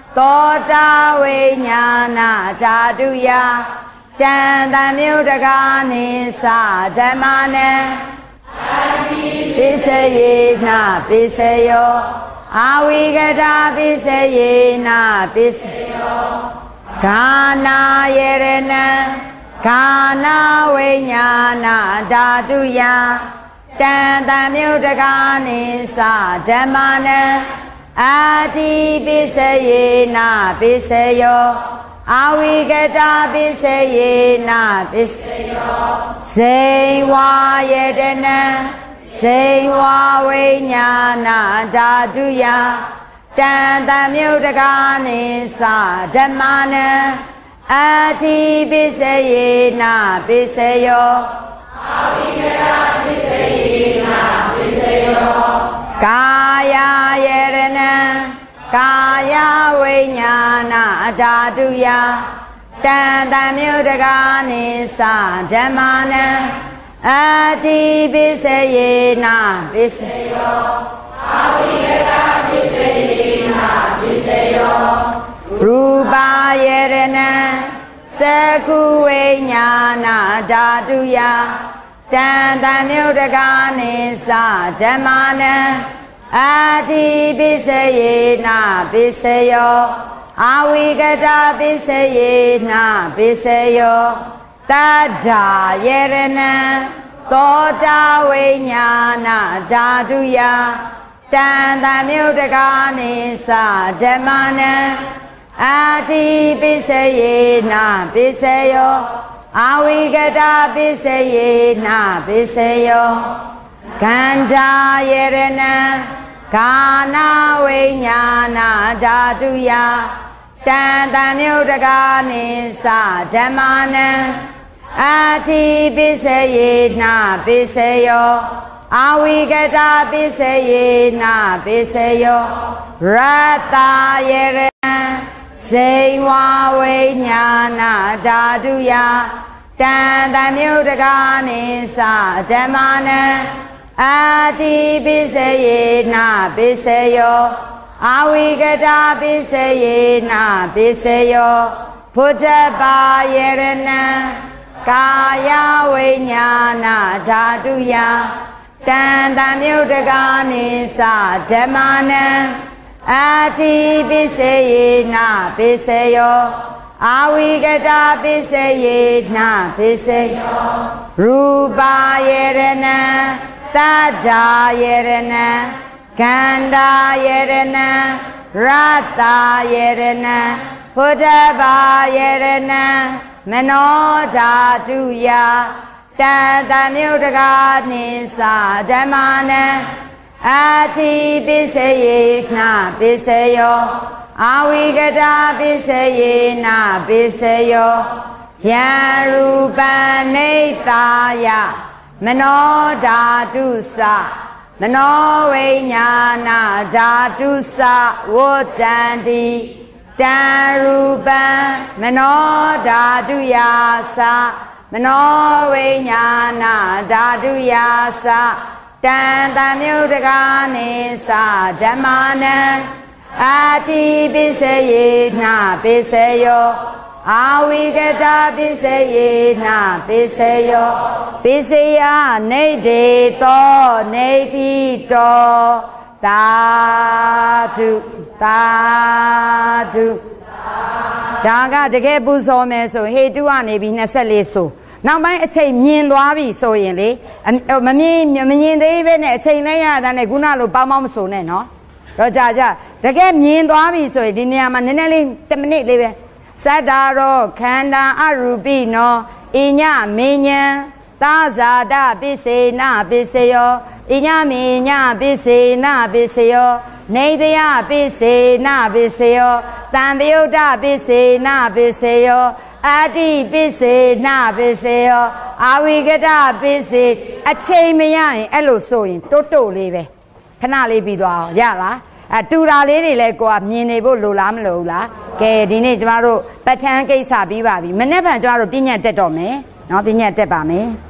သောတာဝိညာဏဓာတုယတံတံမြုတကာနိသဓမ္မနံပိစယေနပိစယောအာဝိကတာပိစယေနပိစယောဂာနာယေရဏံဂာနာဝိညာဏဓာတုယတံတံမြုတကာနိသဓမ္မနံအာတိပိစယေနပိစယောအာဝိကတာပိစယေနပိစယောဇိဝါယေတနံဇိဝါဝိညာဏဓာတုယတံတံမြုတကာနိသဓမ္မနံအာတိပိစယေနပိစယောအာဝိကတာပိစယေနပိစယောကာယယေရဏံကာယဝိညာဏဓာတုယတံတံမြုတကာနိသဓမ္မနံအာတိပိစယေနပိစယောအာဝိကတာပိစယေနပိစယောရူပယေရဏံသက္ခုဝိညာဏဓာတုယတံတံမြုတကာနိသဓမ္မနံအာတိပိစယေနပိစယောအာဝိကတာပိစယေနပိစယောတတ္ထာယေရဏံသောတာဝိညာဏဓာတုယတံတံမြုတကာနိသဓမ္မနံအာတိပိစယေနပိစယောအာဝိကတာပိစယေနပိစယောဂန္ဓာယေရဏံဂာနာဝိညာဏဓာတုယတံတံမြုတကာနိသဓမ္မနံအာတိပိစယေနပိစယောအာဝိကတာပိစယေနပိစယောရတ္တယေရဏံဇိဝါဝိညာဏဓာတုယတံတံမြုတကာနိသဓမ္မနံအာတိပိစယေနပိစယောအာဝိကတာပိစယေနပိစယောဘုဒ္ဓဘာယေရဏံကာယဝိညာဏဓာတုယတံတံမြုတကာနိသဓမ္မနံအာတိပိစယေနပိစယောအာဝိကတာပိစယေနပိစယောရူပယေရဏံတတ္ထာယေရဏံဂန္ဓာယေရဏံရတ္တယေရဏံဘုဒ္ဓဘာယေရဏံမနောဓာတုယတံတံမြုတကာနိသဓမ္မနံအာတိပိစယေနပိစယောအာဝိကတာပိစယေနပိစယောယံရူပံနေသာယမနောဓာတုသမနောဝိညာဏဓာတုသဝတ္တန္တိတံရူပံမနောဓာတုယာသမနောဝိညာဏဓာတုယာသတံတံမြုတကာနိသဓမ္မနံအာတိပိစယေနပိစယောအာဝိကတာပိစယေနပိစယောပိစယနေတေတောနေတိတောသာဓုသာဓုဒါကတကယ်ပူဇော်မယ်ဆိုဟေတုကနေပြီးနှစ်ဆက်လေးဆိုနောက်ပိုင်းအချိန်မြင်သွားပြီဆိုရင်လေမမြင်မမြင်သေးပဲနဲ့အချိန်လဲရတာနဲ့ခုနလိုပေါင်းပေါင်းမဆိုနဲ့နော်တော့ကြာကြာတကယ်မြင်သွားပြီဆိုရင်ဒီနေရာမှာနည်းနည်းလေးတစ်မိနစ်လေးပဲသတ္တာရောခန္ဓာအရူပိနောဣညမေညံသာဇာတပိစေနပိစယောဣညမေညပိစေနပိစယောနေတယပိစေနပိစယောတံပယုတ်တပိစေနပိစယောအာတိပိစေနပိစေယောအာဝိကတပိစေအချိန်မရရင်အဲ့လိုဆိုရင်တိုးတိုးလေးပဲခဏလေးပြီးသွားအောင်ရလားအတူတာလေးတွေလည်းကိုကမြင်နေဖို့လိုလားမလိုဘူးလားကဲဒီနေ့ကျမတို့ပဋ္ဌာန်းကိစ္စပြီးပါပြီမနေ့ကကျမတို့ပြည့်ညတ်တက်တော့မယ်နော်ပြည့်ညတ်တက်ပါမယ်